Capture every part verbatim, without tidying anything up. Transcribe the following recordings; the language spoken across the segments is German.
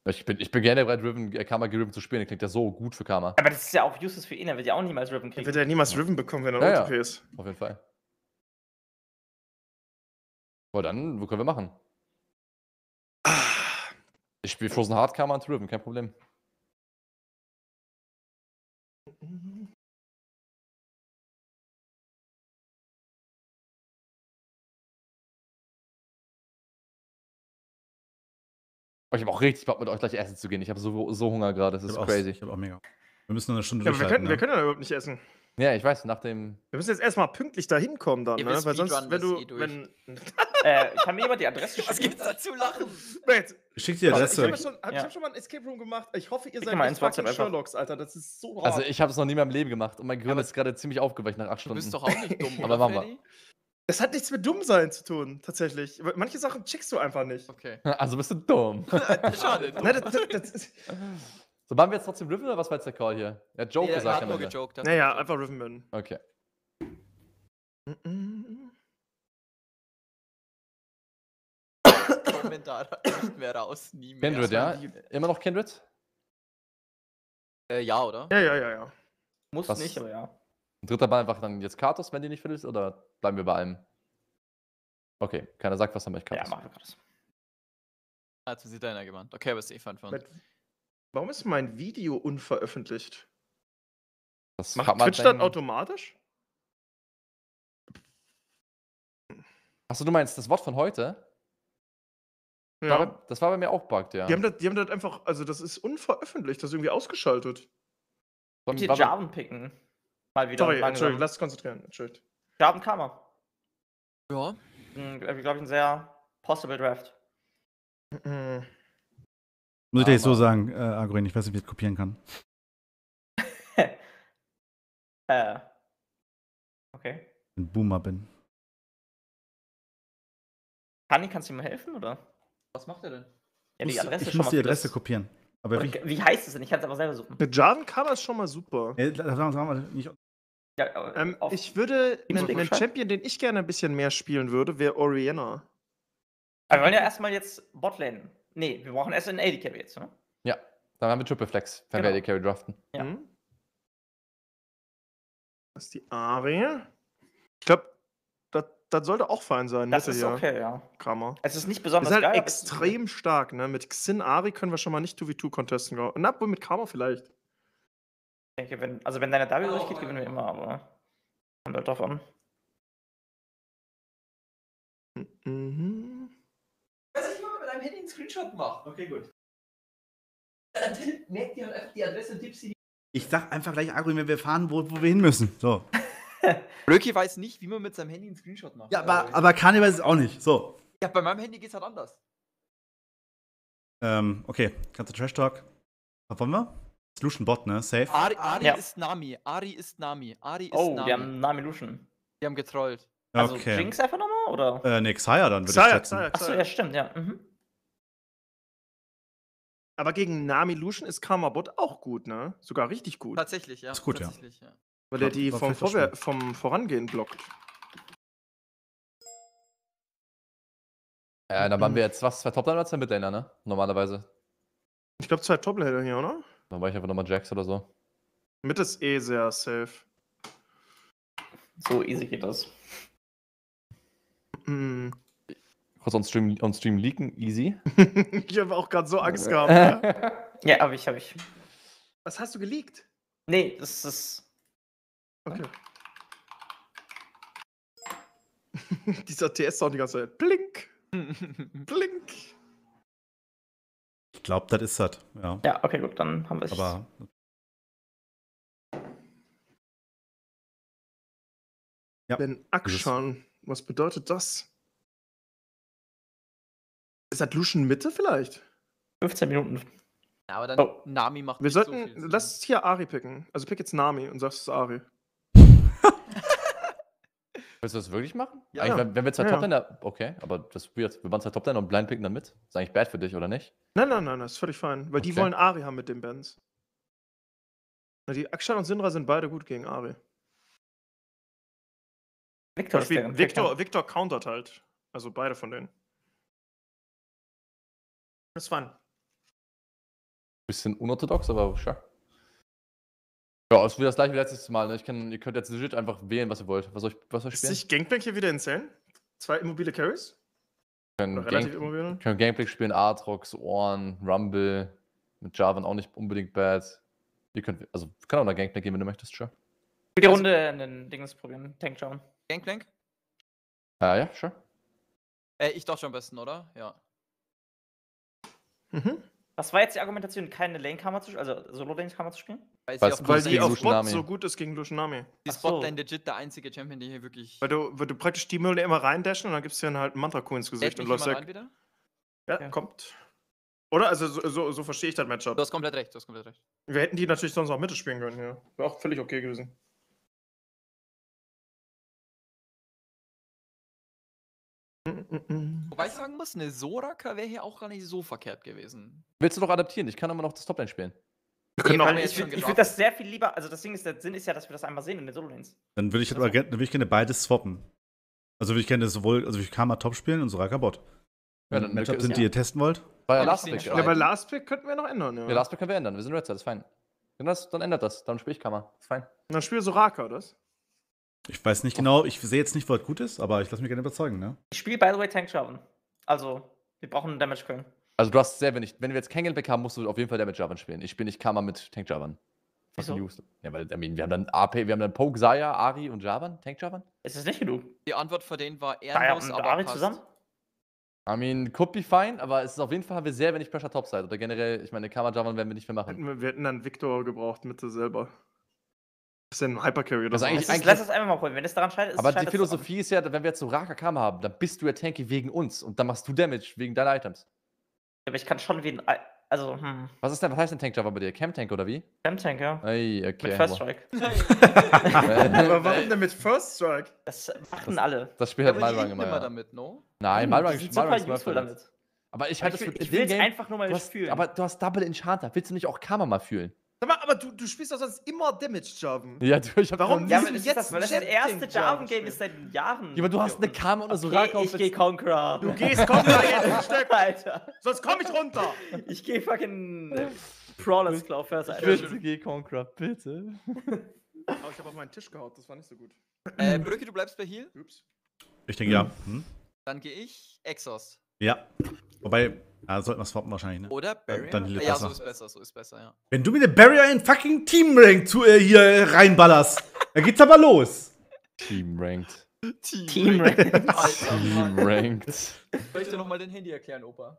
Ich bin ich bin gerne bereit, Riven äh, Karma gegen Riven zu spielen. Der klingt ja so gut für Karma. Aber das ist ja auch useless für ihn, er wird ja auch niemals Riven Er kriegen. wird ja niemals Ja. Riven bekommen, wenn er Ja, O ja. T P ist. Auf jeden Fall. Boah, dann, wo können wir machen? Ich spiele Frozen Heart, Karma und Riven, kein Problem. Oh, ich habe auch richtig Bock, mit euch gleich essen zu gehen. Ich habe so, so Hunger gerade, das Ich ist hab auch, crazy. ich habe auch mega. Wir müssen noch eine Stunde Ja, aber wir durchhalten. können, wir ne? können ja überhaupt nicht essen. Ja, ich weiß, nach dem. Wir müssen jetzt erstmal pünktlich da hinkommen dann, Ihr ne? wisst, Weil sonst, Speedrun wenn das du. eh durch. Wenn, Äh, kann mir jemand die Adresse Was schicken? gibt's da zu lachen? Wait, Ich schick dir die warte, ich Adresse. habe schon, hab, Ja. ich hab schon mal ein Escape Room gemacht. Ich hoffe, ihr Schick seid mal nicht ins WhatsApp fucking einfach. Sherlocks, Alter. Das ist so hart. Also, ich habe es noch nie in meinem Leben gemacht und mein Gehirn aber- ist gerade ziemlich aufgeweicht nach acht Du Stunden. bist doch auch nicht dumm, Aber oder, machen wir. Freddy? Das hat nichts mit dumm sein zu tun, tatsächlich. Weil manche Sachen checkst du einfach nicht. Okay. Also bist du dumm. Schade. Ne, das, das, das ist, So, machen wir jetzt trotzdem Riven oder was war jetzt der Call hier? Er hat Joke Nee, er gesagt hat am nur Ende. gejoked. hat naja, nur einfach Rivenman. Okay. gejoked. Kommentar nicht mehr raus, nie mehr. Kindred, ja? die- Immer noch Kindred? Äh, ja, oder? Ja, ja, ja, ja. Muss Was? nicht, aber ja. Dritter Ball einfach dann jetzt Kartos, wenn die nicht willst, oder bleiben wir bei allem? Okay, keiner sagt was, dann mach ich Ja, Kartos. machen wir das. Also sieht einer gemeint. Okay, aber ist eh fun von. Mit, warum ist mein Video unveröffentlicht? Das Macht fragt man Twitch das deinen- automatisch? Achso, du meinst das Wort von heute? Das war Ja. bei- Das war bei mir auch bugged, ja. Die haben, das, die haben das einfach, also das ist unveröffentlicht, das ist irgendwie ausgeschaltet. Von- Die war bei- Jarvan picken. Mal wieder Sorry, langsam. Entschuldigung, lass uns konzentrieren. Entschuldigt. Jarvan Karma. Ja. Glaube ich, ein sehr possible Draft. Mhm. Muss ich dir jetzt so Aber- sagen, äh, Agrin, ich weiß nicht, wie ich das kopieren kann. äh. Okay. Ich ein Boomer bin. Kani, kannst du mir helfen, oder? Was macht er denn? Ja, Muss- die Adresse ich schon muss mal die für Adresse das- kopieren. Aber Oder, wie, wie heißt es denn? Ich kann es aber selber suchen. Eine Jarvan Cover ist schon mal super. äh, sagen wir- sagen wir nicht, Ja, aber Ähm, auf- ich würde, Gibt's einen, einen einen Bescheid? Champion, den ich gerne ein bisschen mehr spielen würde, wäre Orianna. aber wir wollen ja erstmal jetzt Botlane. Nee, wir brauchen erst einen A D Carry jetzt, ne? Ja, dann haben wir Triple Flex, wenn wir Genau. die Carry draften. Ja. Hm? Das ist die Arie. Ich glaube, das, das sollte auch fein sein. Das Mitte ist hier, okay, ja. Kramer. Es ist nicht Das besonders ist halt geil. aber es ist extrem stark, ne? Mit Xin Ari können wir schon mal nicht zwei gegen zwei contesten. glaub- Na, wohl mit Karma vielleicht. Ich denke, wenn, also wenn deine W durchgeht, gewinnen wir immer, aber kommt halt drauf an. Mhm. Weiß ich mal mit deinem Handy einen Screenshot macht. Okay, gut. Dann merkt ihr halt einfach die Adresse und tippst sie. ich sag einfach gleich, Agrin, wenn wir fahren, wo, wo wir hin müssen. So. Blöki weiß nicht, wie man mit seinem Handy einen Screenshot macht. Ja, aber, aber Kani weiß es auch nicht. So. Ja, bei meinem Handy geht's halt anders. Ähm, okay, kannst du Trash Talk? Was wollen wir? Solution Bot, ne? Safe. Ari, Ari Ja. ist Nami. Ari ist Nami. Ari ist Oh, Nami. wir haben Nami Lucian. Die haben getrollt. Also Okay. Jinx einfach nochmal, oder? Äh, ne, Xayah dann, würde ich Xayah, schätzen. Xayah, Achso, Xayah. ja, stimmt, ja. Mhm. Aber gegen Nami Lucian ist Karma Bot auch gut, ne? Sogar richtig gut. Tatsächlich, ja. Ist gut, ja. Tatsächlich, ja. Weil er Ja, die war vom, vielleicht Vorwer vom Vorangehen blockt. Äh, dann waren Mhm. wir jetzt was? Zwei Topliner oder zwei Midlaner, ne? Normalerweise. Ich glaube, zwei Toplader hier, oder? Dann war ich einfach nochmal Jax oder so. Mit ist eh sehr safe. So easy geht das. Mhm. Kurz on Stream, on Stream leaken, easy. Ich habe auch gerade so Angst gehabt. Ne? Ja, hab ich, hab ich. Was hast du geleakt? Nee, das ist. Okay. Dieser T S-Sound die ganze Zeit. Blink, blink. Ich glaube, das ist das. Ja. Ja, okay, gut, dann haben wir es. Aber. Ja. Ben Akshan, was bedeutet das? Ist das Lucian Mitte vielleicht? fünfzehn Minuten. Ja, aber dann Oh. Nami macht Wir nicht so sollten, viel Sinn. lass hier Ari picken. Also pick jetzt Nami und sagst es ist Ari. Willst du das wirklich machen? Ja. Eigentlich, wenn, wenn wir zwei Ja, ja. Topliner. Okay, aber das ist weird. Wir waren zwei Topliner und blind picken dann mit. Ist eigentlich bad für dich, oder nicht? Nein, nein, nein, das ist völlig fein. Weil die Okay. wollen Ari haben mit den Bands. Na, die Akshan und Syndra sind beide gut gegen Ari. Victor ist der Victor, Victor, Victor countert halt. Also beide von denen. Das ist fun. Bisschen unorthodox, aber sure. Ja, es ist wieder das gleiche wie letztes Mal. Ne? Ich kann, ihr könnt jetzt legit einfach wählen, was ihr wollt. Was soll ich, was soll ich Ist spielen? sich Gangplank hier wieder insane? Zwei immobile Carries? Können Oder relativ Gang, immobile? können Gameplay spielen, Aatrox, Orn, Rumble. Mit Jarvan auch nicht unbedingt bad. Ihr könnt, also, wir können auch nach Gameplay gehen, wenn du möchtest, sure. Für die Runde in den Dings probieren. Tank schauen. Gangplank? Ah, ja, sure. Äh, ich doch schon am besten, oder? Ja. Mhm. Was war jetzt die Argumentation, keine Lane-Kammer zu spielen, also Solo-Lane-Kammer zu spielen? Weil Weil sie es auf Weil Plus die gegen auf Lucian Bot Nami. so gut ist gegen Lucianami. die Ach so. Spotline legit der einzige Champion, der hier wirklich. Weil du, weil du praktisch die Mülle immer reindashen und dann gibst du dann halt einen Mantra-Coup ins Gesicht Lädt und mich läufst jemand weg. rein wieder? Ja, Ja. kommt. Oder? Also so, so, so verstehe ich das Matchup. Du hast komplett recht, du hast komplett recht. Wir hätten die natürlich sonst auch Mitte spielen können, ja. Wäre auch völlig okay gewesen. Wobei ich sagen muss, eine Soraka wäre hier auch gar nicht so verkehrt gewesen. Willst du doch adaptieren? Ich kann immer noch das Toplane spielen. Wir können Nee, auch kann Ich, jetzt ich, schon würd- ich gedraftet. würde das sehr viel lieber, also das Ding ist, der Sinn ist ja, dass wir das einmal sehen in den Solo-Lanes. Dann würde ich, aber gerne- dann würde ich gerne beides swappen. Also würde ich gerne sowohl, also würde ich Karma Top spielen und Soraka Bot. Ja, Wenn dann- ein Matchup sind, ja. die ihr testen wollt. War ja Ja, Last ich Pick. seh Ja, nicht bei Ja, Last Pick könnten wir noch ändern, ja. ja, Last Pick können wir ändern. Wir sind Red Side, ist fein. Wenn das, dann ändert das. Dann spiele ich Kammer. Ist fein. Und dann spiel Soraka, oder? Ich weiß nicht genau, ich sehe jetzt nicht, wo das gut ist, aber ich lasse mich gerne überzeugen, ne? Ich spiele, by the way, Tank schauen. Also, wir brauchen einen Damage-Köln. Also du hast sehr wenig. Wenn wir jetzt kein Gameplay haben, musst du auf jeden Fall Damage Javan spielen. Ich spiele nicht Kammer mit Tank Javan. Wieso? Ja, weil, I mean, wir haben dann A P, wir haben dann Poke, Saya, Ari und Javan. Tank Javan? Ist es nicht genug? Die Antwort von denen war Daya ehrenlos, und aber Ari passt. zusammen? I mean, could be fine, aber es ist auf jeden Fall, haben wir sehr wenig Pressure Topside. Oder generell, ich meine, Kammer Javan werden wir nicht mehr machen. Hätten wir, wir hätten dann Victor gebraucht, Mitte selber. Was ist denn ein Hypercarry oder Das ist so? eigentlich- Lass es- eigentlich- Lass es einfach mal holen. Wenn es daran scheitert, ist Aber es die scheitert es daran. Philosophie ist ja, wenn wir jetzt Soraka Kammer haben, dann bist du ja tanky wegen uns und dann machst du Damage wegen deiner Items. Aber ich kann schon wie ein. Also, hm. Was ist denn, was heißt denn Tank Java bei dir? Camp Tank oder wie? Tank, ja. Ey, okay. Mit First boah. Strike. Aber warum denn mit First Strike? Das machen alle. Das Spiel Ja, hat aber die Malrang enden immer. immer Ja. damit, no? Nein, Hm, Malrang die sind ist super Malrang useful damit. Aber ich Aber halte ich, das will, für ich will es in-game- einfach nur mal du hast, fühlen. Aber du hast Double Enchanter. Willst du nicht auch Karma mal fühlen? Sag mal, aber du, du spielst doch sonst immer Damage-Jarven. Ja, du, ich hab Warum? ja, Wieso aber das ist jetzt das, weil das Jet das erste Tank Jarvan-Game Jarvan ist seit Jahren. Ja, aber du hast eine Karma und eine Soraka Okay, und ich geh willst- Conqueror. Du gehst Conqueror jetzt ein Stück, Alter. sonst komm ich runter. Ich geh fucking äh, Brawlers Claw first, Alter. Bitte geh Conqueror, bitte. Aber ich hab auf meinen Tisch gehaut, das war nicht so gut. Äh, Brücke, du bleibst bei Heal? Ups. Ich denke, ja. Hm? Dann gehe ich Exhaust. Ja. Wobei, ja, sollten wir swappen wahrscheinlich, ne? Oder Barrier? dann Heal ja, besser. so ist besser, so ist besser, ja. Wenn du mir eine Barrier in fucking Team Rank zu, äh, hier äh, reinballerst, dann geht's aber los. Team Ranked. Team, Team Rank. Alter, Team Mann. Ranked. Soll ich dir nochmal dein Handy erklären, Opa?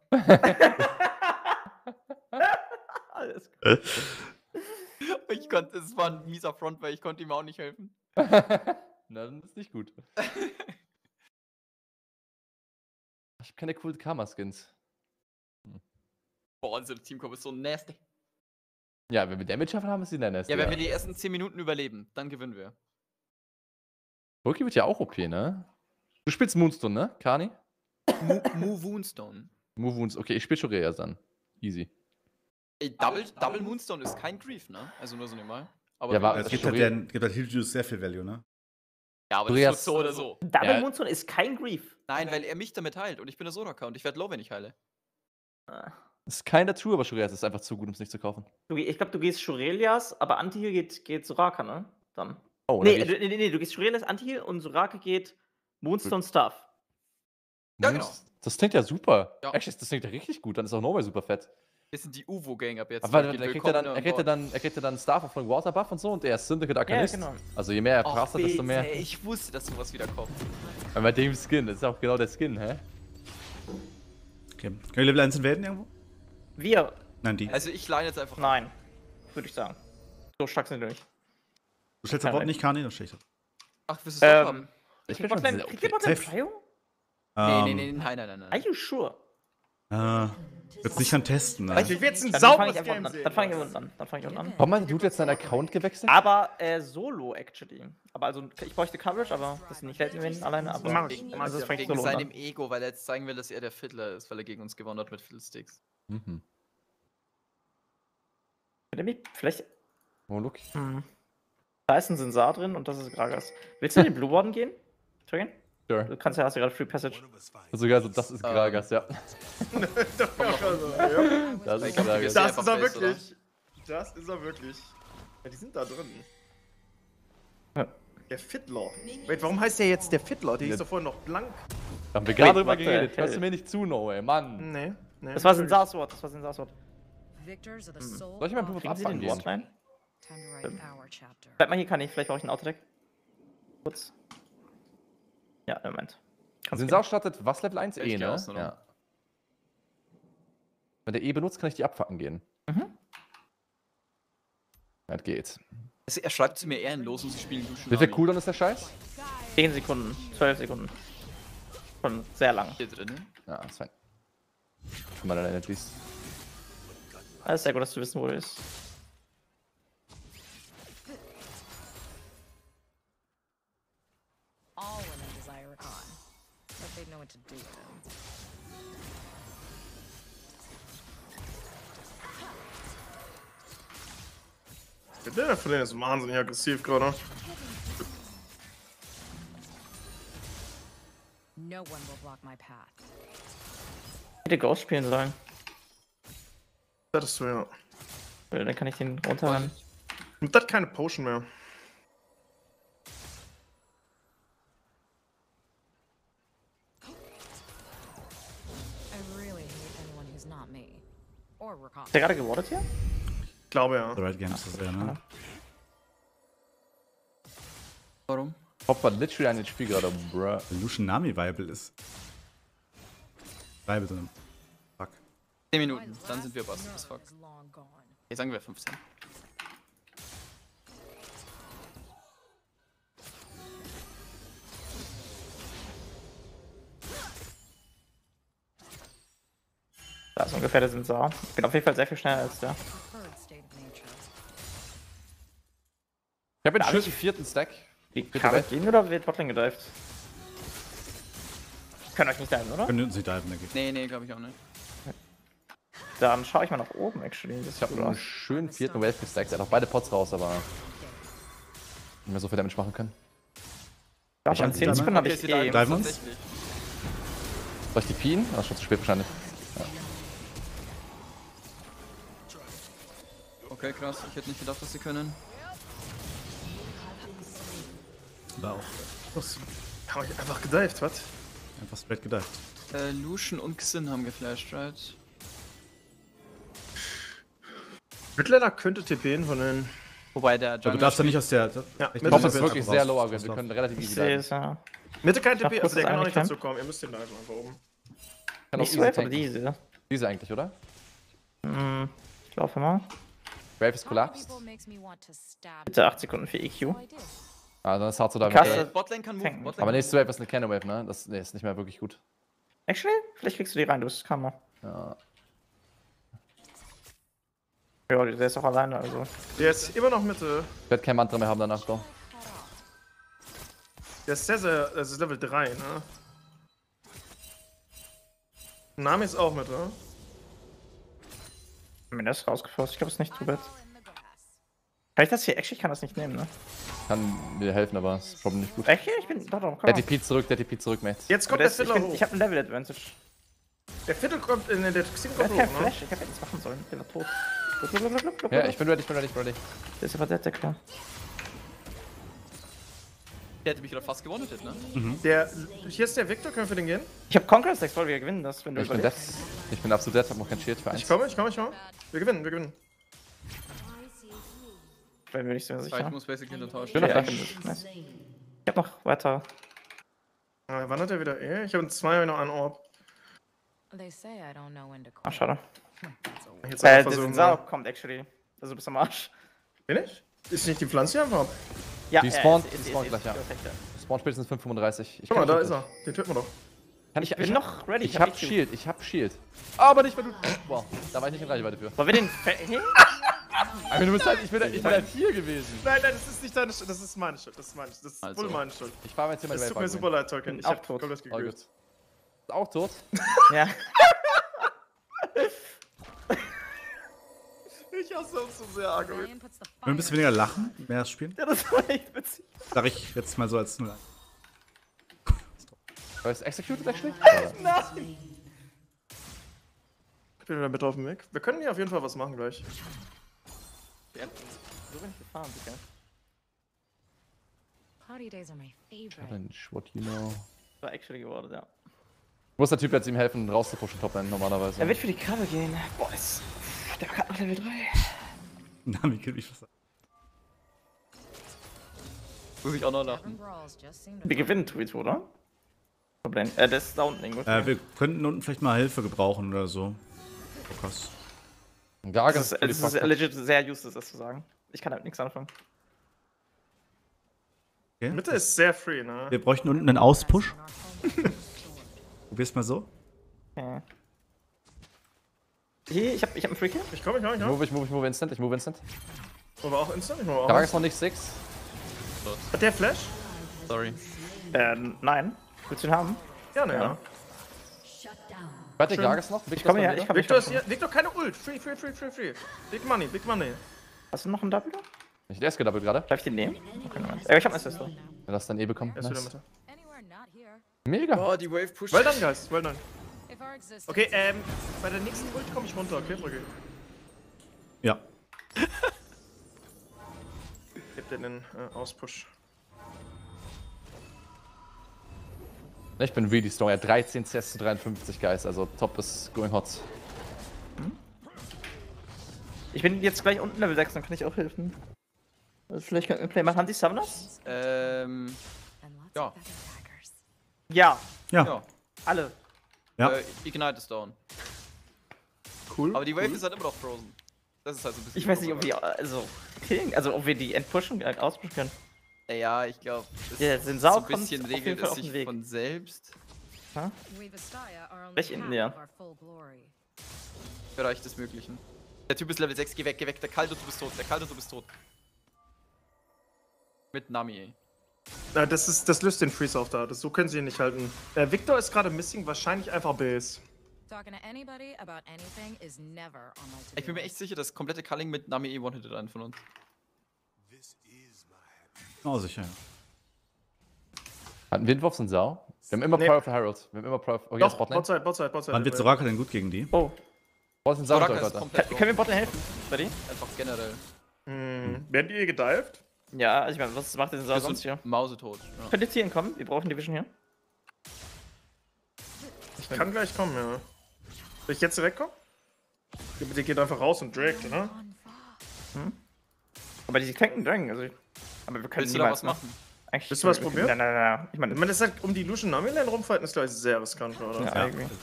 Alles gut. Ich konnte, es war ein mieser Front, weil ich konnte ihm auch nicht helfen. Na, dann ist nicht gut. Ich hab keine coolen Karma-Skins. Boah, unsere Teamcomp ist so nasty. Ja, wenn wir Damage schaffen, haben wir sie in der Nest. Ja, wenn wir die ersten zehn Minuten überleben, dann gewinnen wir. Loki wird ja auch O P, ne? Du spielst Moonstone, ne, Kani? Mo Move Moonstone. Move Wounds. Okay, ich spiele Shoreas dann. Easy. Ey, Double, Double Moonstone ist kein Grief, ne? Also nur so nebenbei. Aber Ja, war- Es das gibt halt, Shorea- den, gibt halt Heal Juice sehr viel Value, ne? ja, aber Shoreas- das tut so oder so. Double Ja. Moonstone ist kein Grief. Nein, weil er mich damit heilt und ich bin der Soraka und ich werde low, wenn ich heile. Ah. Das ist keiner True, aber Shoreas ist einfach zu gut, um es nicht zu kaufen. Du, ich glaube, du gehst Shurelias, aber Anti-Heal geht, geht Soraka, ne? Dann. Oh, Nee, dann du, nee, nee, du gehst Shurelias, Anti-Heal und Soraka geht Moonstone Stuff. Ja, Moons- genau. Das klingt ja super. Ja. Actually, das klingt ja richtig gut. Dann ist auch normal super fett. Wir sind die Uvo-Gang ab jetzt. Aber warte, Geht warte, er kriegt er dann, willkommen er kriegt er an dann, er kriegt er dann Staff von Water Buff und so und er ist Syndicate Arcanist. genau. Also je mehr er Bord. prastet, Och, desto mehr. bitte, ich wusste, dass sowas wieder kommt. Und bei dem Skin, das ist auch genau der Skin, hä? Okay. Können wir Level eins werden irgendwo? Wir. Nein, die. Also ich line jetzt einfach. Nein. Würde ich sagen. So stark sind wir nicht. Du stellst das Wort nicht, Kani, dann stell ich das. Ach, willst du es doch Ähm, haben? Ich Kriegt bin schon Botline- sehr kriegt ihr O P. Botline Safe. Prio? Nee, Ähm, nee, nee, nein, nein, nein, Are nein. you sure? Äh, jetzt nicht an Testen, ne? Ich will jetzt ein Dann fange sauberes ich einfach Game unten an. sehen. Dann fange ich unten an. Dann fange ich unten an. Warum hat Dude jetzt seinen Account gewechselt? Aber äh, solo, actually. Aber also, ich bräuchte Coverage, aber das ist nicht Late Win alleine. Aber Mach ich. Wegen, Mach also, das ich. fängt wegen solo seinem an. Ego, weil er jetzt zeigen will, dass er der Fiddler ist, weil er gegen uns gewonnen hat mit Fiddlesticks. Mhm. Vielleicht. Oh, look. Hm. Da ist ein Sensar drin und das ist Gragas. Willst du in den Blue Warden gehen? Entschuldigung? Sure. Du kannst ja, hast ja gerade Free Passage. Sogar so, das ist Gragas, ja. Das ist Ich glaub, Gragas. das Das einfach ist er Face, wirklich. Das ist er wirklich. Ja, die sind da drin. Ja. Der Fiddler. Wait, warum heißt der jetzt der Fiddler? Der Ja. hieß doch vorhin noch blank. Da haben wir gerade drüber warte, geredet. hell. Hörst du mir nicht zu, no, ey, Mann. Nee, nee. Das war ein Sarsword, das war ein Sarsword. Victors are the Hm. soul Soll ich mal of- Proof of Kriegen Sie Abfangen den gehen? Wort rein? Time to write our chapter. Bleib mal hier, kann ich. Vielleicht brauche ich einen Autodeck. Kurz. Ja, Moment. Kannst Den gehen. Sau startet was Level eins? Ich E, geh ne? außen rum. Ja. Wenn der E benutzt, kann ich die abfacken gehen. Mhm. Das geht. Es- Er schreibt zu mir ehrenlos und sie spielen Lucian. Wie viel Cooldown ist der Scheiß? zehn Sekunden, zwölf Sekunden. Schon sehr lang. hier drin. Ja, ist fein. Kann man dann at least. Alles sehr gut, dass du wissen, wo du bist. All women desire a con, but they know what to do with him. Der von denen ist wahnsinnig aggressiv gerade. No one will block my path. Ich hätte Ghost spielen sollen. Das ist so, ja. Weil Dann kann ich den runterrennen. Und das keine Potion mehr. I really hate anyone who's not me. Or Rakan. Ist der gerade gewordet hier? Ich glaube ja. The Right Game ist das eher, ne? Warum? Hopper literally ein Spiel gerade, bruh. Lucian Nami Weibel ist. Weibel drin. Fuck. zehn Minuten, dann sind wir Boss. Das fuck. Is long gone. Jetzt sagen wir fünfzehn. Da ist ungefähr der Sensor. Ich bin auf jeden Fall sehr viel schneller als der. Preferred state of nature. Ich habe Darf einen ich- schönen vierten Stack. Wie Bitte kann weg. ich gehen oder wird Bottling gedived? Können euch nicht diven, oder? Können sie diven, denke ich. Nee, nee, glaube ich auch nicht. Dann schaue ich mal nach oben, actually. Das Ich habe einen schönen vierten Wave gestackt. Er hat auch beide Pots raus, aber nicht mehr so viel Damage machen können. Ja, Ich in hab- zehn Dive- Sekunden habe Okay, ich sie eh. diven Dive uns? tatsächlich. Soll ich die Pien? Das ist schon zu spät wahrscheinlich. Okay, krass. Ich hätte nicht gedacht, dass sie können. War auch Was? Hab ich einfach gedived, was? einfach straight gedived. Äh, Lucian und Xin haben geflasht, right? Midlaner könnte T P'n von den. Wobei der Aber du darfst ja nicht aus der. Ja, echt mit Ich der hoffe, Mitte es ist wird wirklich raus- sehr low, raus- wir raus- können relativ Ich easy sehe diven. es, ja. Mitte kein T Mach P, kurz also der das kann auch eine nicht Camp. dazu kommen. Ihr müsst den diven einfach oben. Kann Nicht auch so easy weit, aber tanken. diese. Diese eigentlich, oder? Hm, ich laufe mal. Wave ist Talking collapsed. people makes me want to stab. Bitte acht Sekunden für E Q. So I did. Ah, dann ist hart zu diven. Kasse- Okay. Botlane kann move. Tanken. Botlane Aber kann nächste Wave ist eine Cannon Wave, ne? Das nee, ist nicht mehr wirklich gut. Actually, vielleicht kriegst du die rein, du bist Kammer. Ja. Ja, der ist auch alleine, also. Der ist immer noch Mitte. Ich werde kein Mantra mehr haben danach, doch. Der ist sehr, sehr. Das ist Level drei, ne? Nami ist auch Mitte. Mir das rausgefasst, ich glaube, es ist nicht too bad. Fall in the grass. Kann ich das hier? Actually, ich kann das nicht nehmen, ne? Kann mir helfen, aber ist probably nicht gut. Echt? Ich bin. Doch, doch, komm. Der T P zurück, der T P zurück, Mates. Jetzt kommt Der der ist, ich Fiddler bin, hoch. ich habe ein Level Advantage. Der Fiddler kommt in der Xing Ich kommt hab keinen hoch, ne? Flash, ich hätte nichts machen sollen. Der war tot. Blub, blub, blub, blub, blub, Ja, blub. ich bin ready, ich bin ready, ich bin ready. Der ist aber der klar. Der hätte mich gerade fast gewonnen, ne? Der. Hier ist der Victor, können wir für den gehen? Ich hab Conqueror Stacks, weil wir gewinnen das, wenn du Ich bin dead. überlebst. Ich bin absolut dead, hab noch kein Shield für eins. Ich komme, ich komme, ich komme. Wir gewinnen, wir gewinnen. Weil wir nicht so Aber sicher. ich muss basically nur tauschen. Schöner Ja, Flash. ich bin- nice. Ich hab noch weiter. Ah, wann hat er wieder E? Ich habe zwei noch einen Orb. They say I don't know when to quit. Ach, schade. That's a Jetzt Äh, einfach der versuchen Sensor wir. kommt actually. Also du bist am Arsch. Bin ich? Ist nicht die Pflanze hier am Orb? Ja, Die äh, spawnt- ist- die ist- spawnt ist- gleich, ja. ist perfekt, Spawn spätestens fünf Komma fünfunddreißig. Ich Guck mal, kann da nicht ist er. Den töten wir doch. Kann Ich bin noch ready. Ich hab hab E Q. Shield, ich hab Shield. Aber nicht, wenn du. Wow, da war ich nicht in Reichweite für. Wollen wir den. Fe- Hä? Aber du bist halt, ich bin, ich bin halt hier gewesen. Nein, nein, das ist nicht deine Schuld. Das ist meine Schuld. Das ist meine Schuld. Das ist Also. voll meine Schuld. Ich fahr jetzt hier mal Es tut mir super leid, Tolkien. Ich Auch hab tot. komplett Oh, gekühlt. gut. Ist auch tot. Ja. Ich hasse uns so sehr, Argument. Lion puts the Wollen wir ein bisschen weniger lachen, mehr spielen? Ja, das war echt witzig. Sag ich jetzt mal so als Null. Aber ist executed actually? Nein! Ich bin wieder mit auf dem Weg. Wir können hier auf jeden Fall was machen gleich. Ja, so bin ich gefahren, Digga. Party days are my favorite. Challenge, what you know. War actually geworden, ja. Muss der Typ jetzt ihm helfen, rauszupushen, Toplane normalerweise. Er wird für die Krabbe gehen. Boah, ist. Der hat noch Level drei. Nami killt mich was. Muss ich auch noch Tavern lachen. brawls just seem to Wir gewinnen Tweets, oder? Problem. Äh, das ist da unten irgendwo. Äh, wir könnten unten vielleicht mal Hilfe gebrauchen oder so. Oh, krass. Gargas Das ist, das ist legit sehr useless, das zu sagen. Ich kann damit nichts anfangen. Okay. Mitte ist sehr free, ne? Wir bräuchten unten einen Auspush. Probier's mal so. Ja. Hier, ich hab, ich hab einen Freak hier. Ich komm, ich komm, ich Ich komm. move, ich move, ich move instant, ich move instant. Aber auch instant? Ich move auch. Gargas noch nicht six. Hat der Flash? Sorry. Äh, nein. Willst du ihn haben? Ja, ne, ja. Warte, Schön. Gargas noch? Ich komme her, ich komme Victor ist hier. Victor, keine Ult. Free, free, free, free, free. Big money, big money. Hast du noch einen Double? Ich der ist gedoubled gerade. Darf ich den nehmen? Okay, Moment. Äh, ich hab einen Assist. Wenn das dann eh bekommt. Er ist wieder Nice. Mitte. Anywhere not here. Mega. Oh, die Wave pusht. Well done, guys. Well done. If our existence Okay, ähm, bei der nächsten Ult komme ich runter. Okay, Brücke. Ja. Gib dir den äh, Auspush. Ich bin really strong. Er hat dreizehn C S zu dreiundfünfzig, Guys. Also top ist going hot. Ich bin jetzt gleich unten Level sechs, dann kann ich auch helfen. Also vielleicht könnten wir Play machen. Haben die Summoners? Ähm, and lots Ja. of better attackers. Ja, Ja. ja. alle. Ja. Äh, Ignite ist down. Cool. Aber die Wave ist halt immer noch frozen. Das ist halt so ein bisschen. Ich weiß nicht, ob wir also killen, also ob wir die entpushen, äh, auspushen können. Äh, Ja, ich glaube, Der so Sensau ein bisschen kommt auf jeden regelt Fall es auf den sich Weg. von selbst. We Vistaya are only Welch in half der? of our full glory. Bereich des Möglichen. Der Typ ist Level sechs, geh weg, geh weg. Der Kalt und du bist tot. Der Kalt und du bist tot. Mit Nami, ey. Äh, das, ist, das löst den Freeze auf da. Das, so können sie ihn nicht halten. Äh, Victor ist gerade missing, wahrscheinlich einfach Base. Talking to anybody about anything is never on my to-do Ich bin mir echt list. sicher, dass komplette Culling mit Nami eh one-hitted einen von uns. Oh, sicher. Ja. Hatten wir Windwurfs und Sau? Wir haben immer Nee. Prior für Herald. Wir haben immer Prior. Oh, jetzt Doch, Botlane. Botside, Botside, Botside. Wann wird Soraka denn gut gegen die? Oh, Botlane sind Sau, Soraka Leute. ist komplett kann, können wir Botten helfen? Bei dir? einfach generell. Hm. Werden die gedived? Ja, also ich meine, was macht der Sensau Wir sonst sind hier? mausetot. Ja. Könnt ihr hier hinkommen? Wir brauchen die Vision hier. Ich kann gleich kommen, ja. Soll ich jetzt direkt kommen? Die, die geht einfach raus und dragt, ne? Aber die tanken Dragon, also ich, aber wir können Willst du da niemals was machen? Eigentlich, Willst du was wir- probieren? Nein, nein, nein. Ich meine, Ich meine, das ist halt, um die Lucian Nami Lane rumfighten, ist gleich sehr riskant, oder? ja, Ja. irgendwie.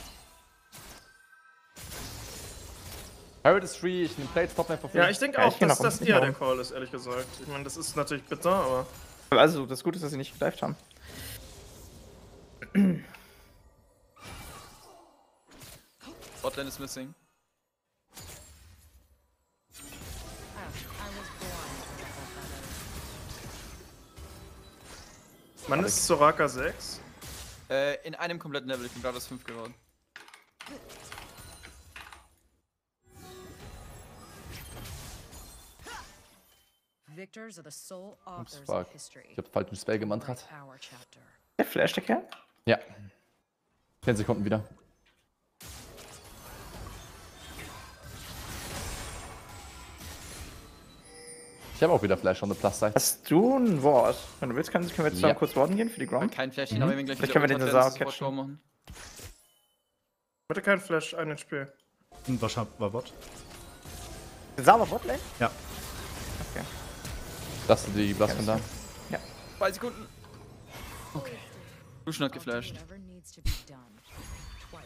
Herald ist free, ich nehme Plates, Toplane for free. Ja, ich denke Ja, auch, ich geh dass noch das rum. eher Ich der geh Call ist, ehrlich gesagt. Ich meine, das ist natürlich bitter, aber. Also, das Gute ist, dass sie nicht gedived haben. Botlane ist missing. Oh, I was born to ruffle feathers. Man ist Soraka sechs. Äh, in einem kompletten Level. Ich bin gerade das fünf geworden. Victors are the sole authors fuck. of history. Ich hab falschen Spell gemantrat. Write our chapter. Der Flash, der Kerl? Ja. zehn Sekunden wieder. Ich habe auch wieder Flash on the plus side. Hast du ein Ward? Wenn du willst, können, können wir zusammen Ja. kurz warten gehen für die Aber Ground. kein Flashing, aber wenn wir gleich Vielleicht wieder können wir den Ultra Sensau Dance Squad catchen. machen. Bitte kein Flash, ein H P. Und was hab- war Bot? Sauber Botlane? Ja. Okay. Das ist die Blast von da. Zwei Sekunden. Okay. Lucian hat geflasht. Whatever needs to be done. Twice.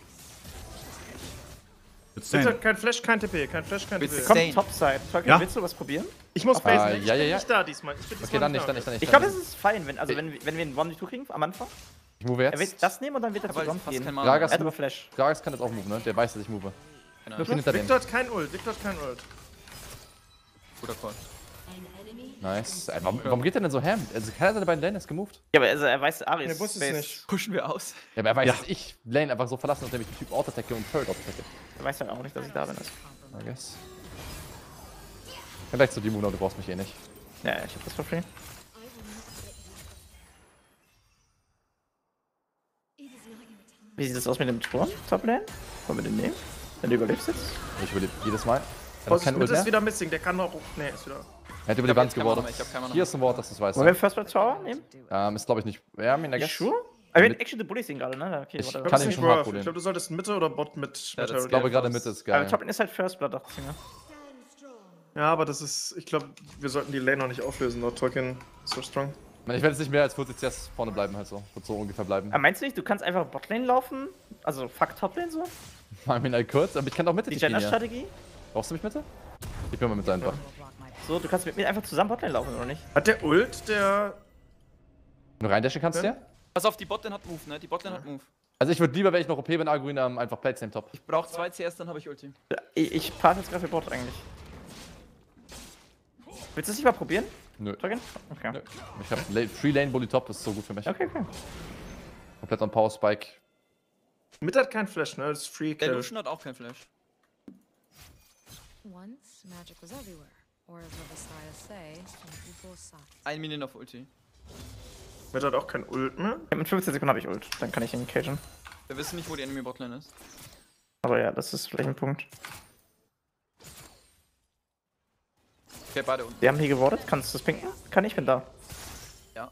Wird's Bitte sein? kein Flash, kein T P, kein Flash, kein T Willst P. du Komm, Stain. Topside. Tolkien, Ja. willst du was probieren? Ich muss Ah, basen. Ich ja, ja, bin ja. nicht da diesmal. Ich bin diesmal Okay, dann nicht, da. dann nicht, dann nicht. Ich dann glaube, es nicht. ist fein, wenn, also wenn, wenn wir einen one v two kriegen am Anfang. Ich move Er wird jetzt. das nehmen und dann wird er Aber zusammen fast gehen. kein Er Mana. Gragas, hat aber Flash. Gragas kann jetzt auch move, ne? Der weiß, dass ich move. Keine Ich bin Ahnung. hinter dem. Victor hat kein Ult, Victor hat kein Ult. Guter Call. Nice. Ey, warum, warum geht der denn so ham? Also keiner seiner beiden Lane ist gemoved. Ja, aber also, er weiß, Ares Nee, wusste es Space- nicht. Pushen wir aus. Ja, aber er weiß, Ja. dass ich Lane einfach so verlassen, nachdem ich den Typ Auto-Attacke und Turret Auto-Attacke. Er weiß halt auch nicht, dass ich da bin. I guess. Vielleicht zu die Muno, du brauchst mich eh nicht. Ja, ich hab das for free. Wie sieht das aus mit dem Turm? Toplane? Wollen wir den nehmen? Wenn du überlebst jetzt? Ich überlebe jedes Mal. Er hat Vorsicht, keinen mit Ult ist mehr. wieder Missing, der kann noch. Nee, ist wieder. Er hat über Ich die hab Wand jetzt keinen Mana gewordet. mehr, ich hab keinen Mana Hier ist ein Wort, dass du es weißt. Wollen wir First Blood Tower nehmen? Ähm, ist glaube ich nicht. Ja, I mean, I You guess. sure? I mean, Mit- actually, the bullies ihn gerade, ne? Okay, Ich whatever. kann Das ist ihn nicht schon hart rough. probieren. Ich glaube, du solltest Mitte oder Bot mit. Ja, mit das Ich glaube Herald. gerade Mitte ist Aber geil. Toplane ist halt First Blood, dachte ich mir. Ja, aber das ist. Ich glaube, wir sollten die Lane noch nicht auflösen. Laut Tolkien so strong. Ich werde jetzt nicht mehr als vierzig C S vorne bleiben, halt so. Wird so ungefähr bleiben. Aber meinst du nicht, du kannst einfach Botlane laufen? Also, fuck Toplane so? I mean, I could, aber ich kann auch Mitte Die nicht spielen. Ja. Jenner-Strategie? Brauchst du mich Mitte? Ich bin mal Mitte einfach. Will block my So, du kannst mit mir einfach zusammen Botlane laufen, oder nicht? Hat der Ult, der. Wenn du reindashen kannst, Ja. ja? Pass auf, die Botlane hat Move, ne? Die Botlane hat Move. Also ich würde lieber, wenn ich noch O P bin, Arguin ähm, einfach Plates im Top. Ich brauch zwei C S, dann habe ich Ulti. Ich, ich passe jetzt gerade für Bot eigentlich. Willst du es nicht mal probieren? Nö. Token? Okay. Nö. Ich hab La Free Lane Bully Top, ist so gut für mich. Okay, okay. Komplett on Power Spike. Mitte hat kein Flash, ne? Das ist Free Der Kill. Lucian hat auch kein Flash. Once magic was everywhere, or as Messiah say, an equal size. Ein Minion auf Ulti. Mitte hat auch kein Ult mehr. Ja, mit fünfzehn Sekunden habe ich Ult. Dann kann ich ihn cagen. Wir wissen nicht, wo die Enemy Botlane ist. Aber ja, das ist vielleicht ein Punkt. Okay, beide unten. Wir haben hier gewordet. Kannst du das pinken? Kann ich, bin da. Ja.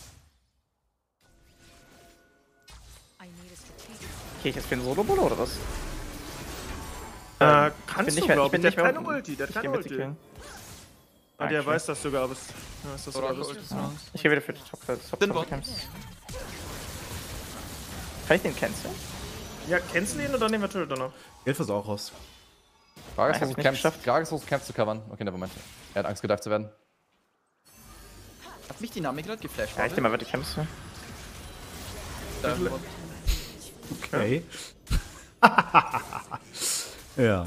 I need a strategic Okay, ich jetzt für einen Solo-Bolo oder was? Äh, bin kannst nicht du, mehr- glaub ich bin Der nicht hat mehr keine unten. Ulti, der hat Ich geh keine mit Ulti. killen. Ah, der Actually. weiß, dass du gab bist. Ja, weiß, dass du da Oracle bist. Ulti ist raus. Ich gehe wieder für die Top, Top, Top, Bin Top Bot. Camps. Kann ich den canceln? Ja, kennst du ihn oder nehmen wir Turret noch? Geld fürs auch raus. Gragas Ich hab's versucht nicht Camps, geschafft. Gragas versucht Camps zu covern. Okay, nevermind. Er hat Angst, gedived zu werden. Hat mich Dynamik gerade geflasht? Ja, ich nehme mal die Camps. Ne? Da, Okay. ja.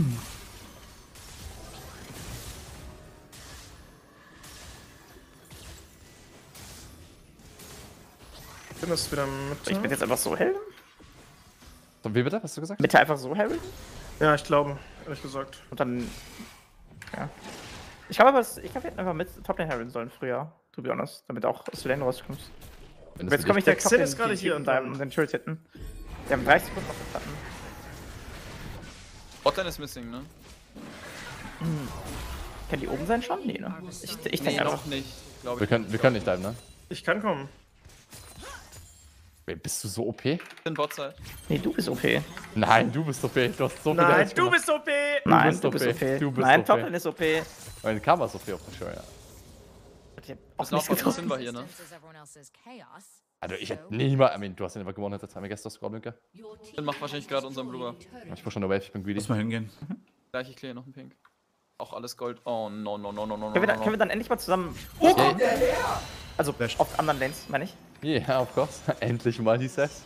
Ich bin das wieder mit. Ich bin jetzt einfach so hell. So, wie bitte? Was hast du gesagt? Mitte einfach so hell. Ja, ich glaube, ehrlich gesagt. Und dann. Ja. Ich glaube aber, es- ich glaube, wir hätten einfach mit Toplane herren sollen früher. To be honest. Damit du auch aus der Lane rauskommst. Wenn Aber das jetzt für komme ich dich- der Der Xin ist gerade hier und da um den Turret hitten. Wir haben dreißig Sekunden auf den Platten. Botlane ist missing, ne? Kann die oben sein schon? Nee, ne? Ich, ich Nee, denke einfach. noch nicht, glaube Wir ich. können, wir können nicht diven, ne? Ich kann kommen. Ey, bist du so O P? bin Botside. Nee, du bist O P. Nein, du bist O P. Du hast so viel Nein, Damage du gemacht. bist O P! Nein, bist du O bist P. O P. Du bist Nein, O P. Toplane ist O P. Meine Kamera ist O P auf der Show, ja. Ich hab Das auch ist auch nicht was getroffen. Sinn war hier, ne? as everyone else's chaos. Also ich hätte niemals, I mean, du hast ja nicht mal gewonnen, jetzt haben wir gestern das Goblin. Finn macht wahrscheinlich gerade unseren Blue. Ich push schon eine Wave, ich bin greedy. Lass mal hingehen. Gleich, ich clear noch ein Pink. Auch alles Gold. Oh, no, no, no, no, no, Können wir, no, dann, können wir no. dann endlich mal zusammen. Yeah, Also Flash. auf anderen Lanes, meine ich. yeah, of course. Endlich mal die Sets.